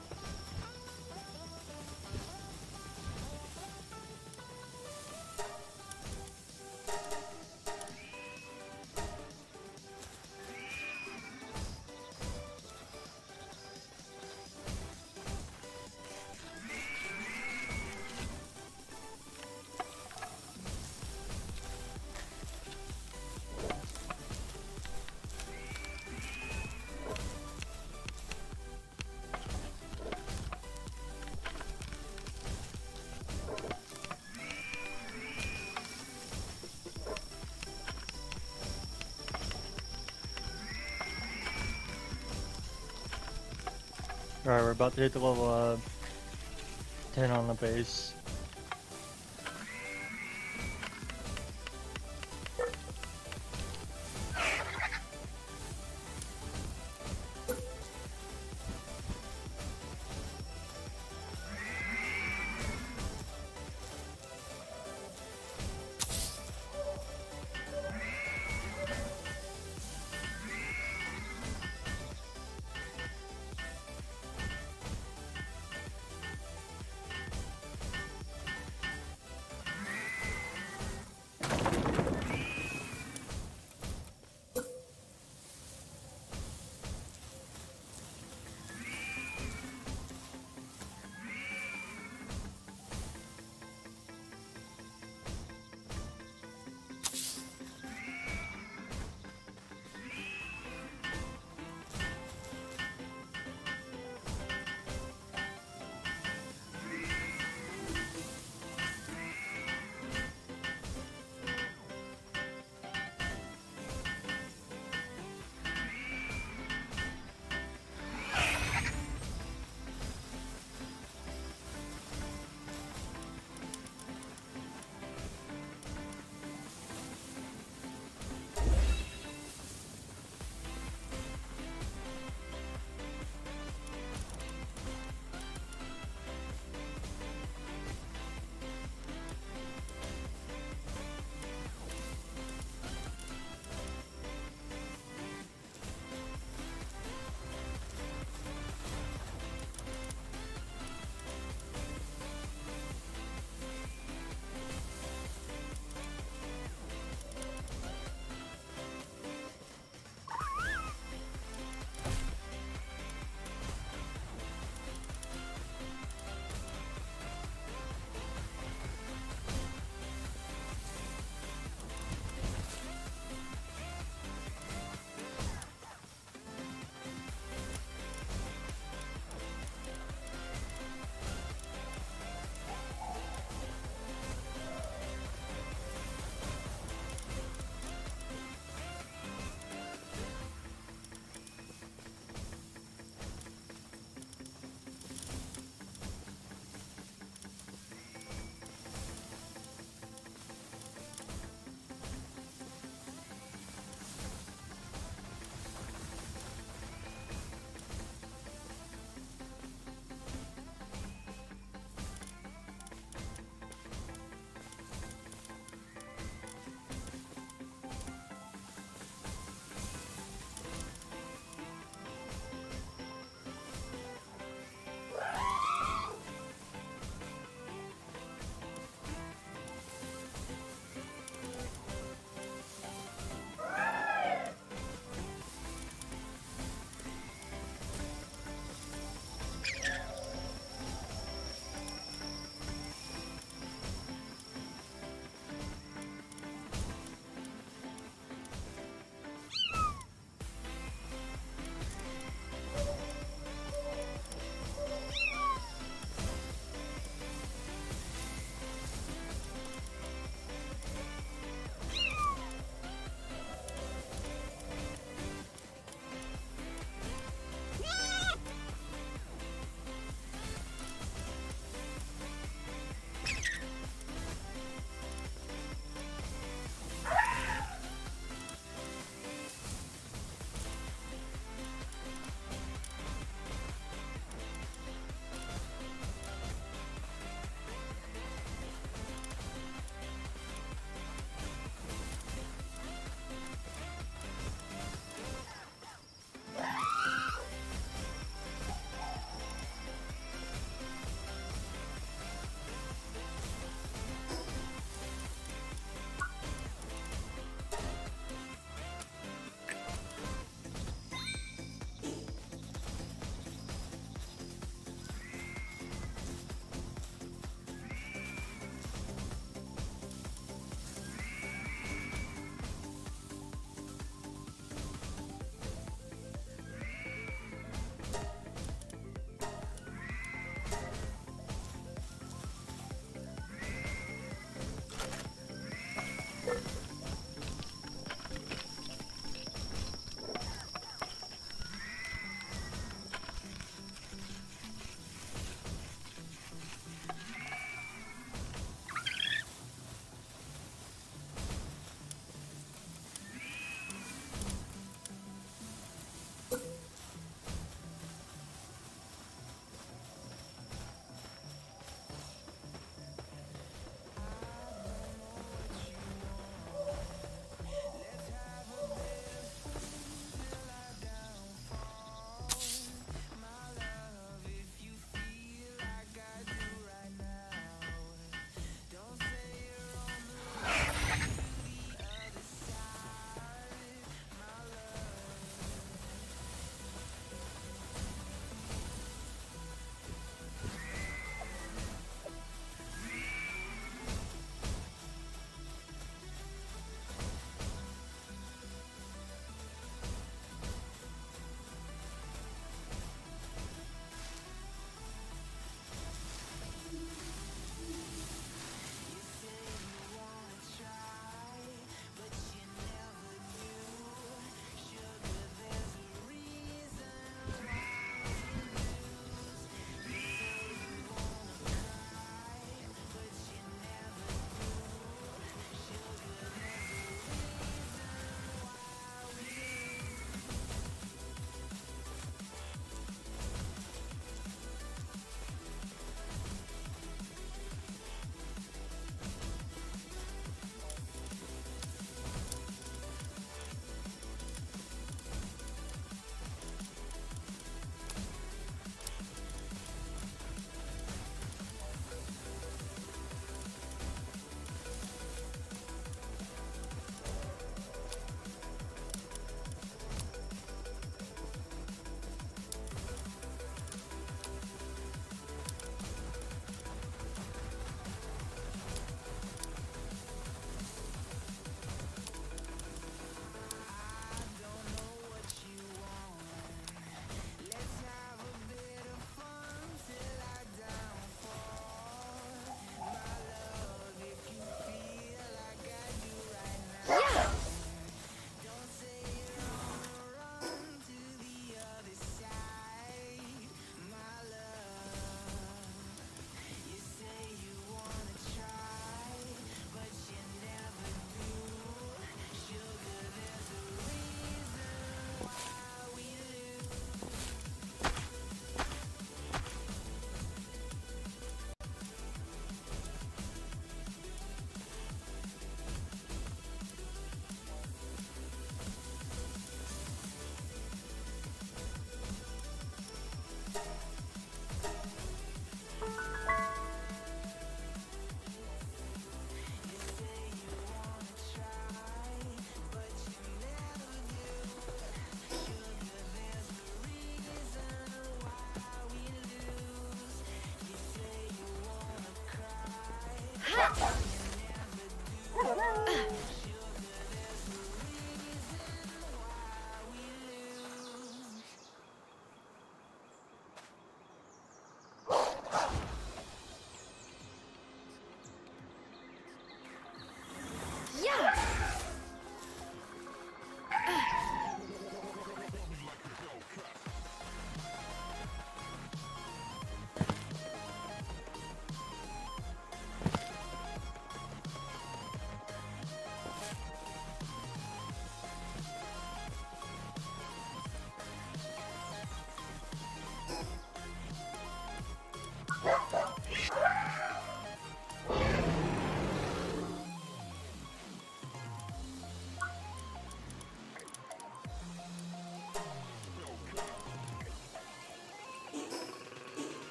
Alright, we're about to hit the level 10 on the base.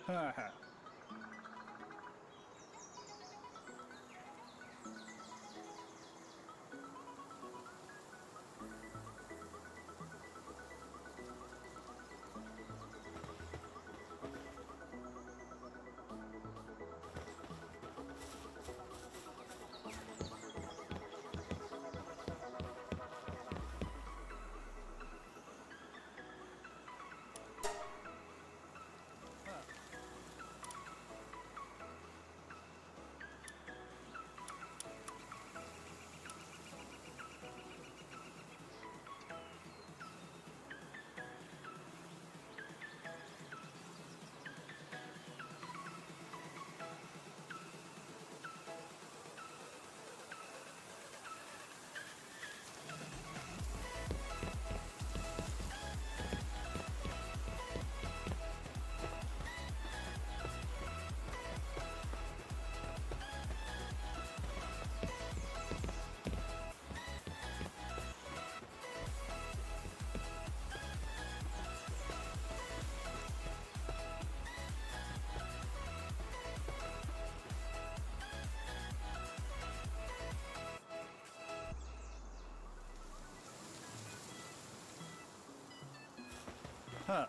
Ha ha. Huh.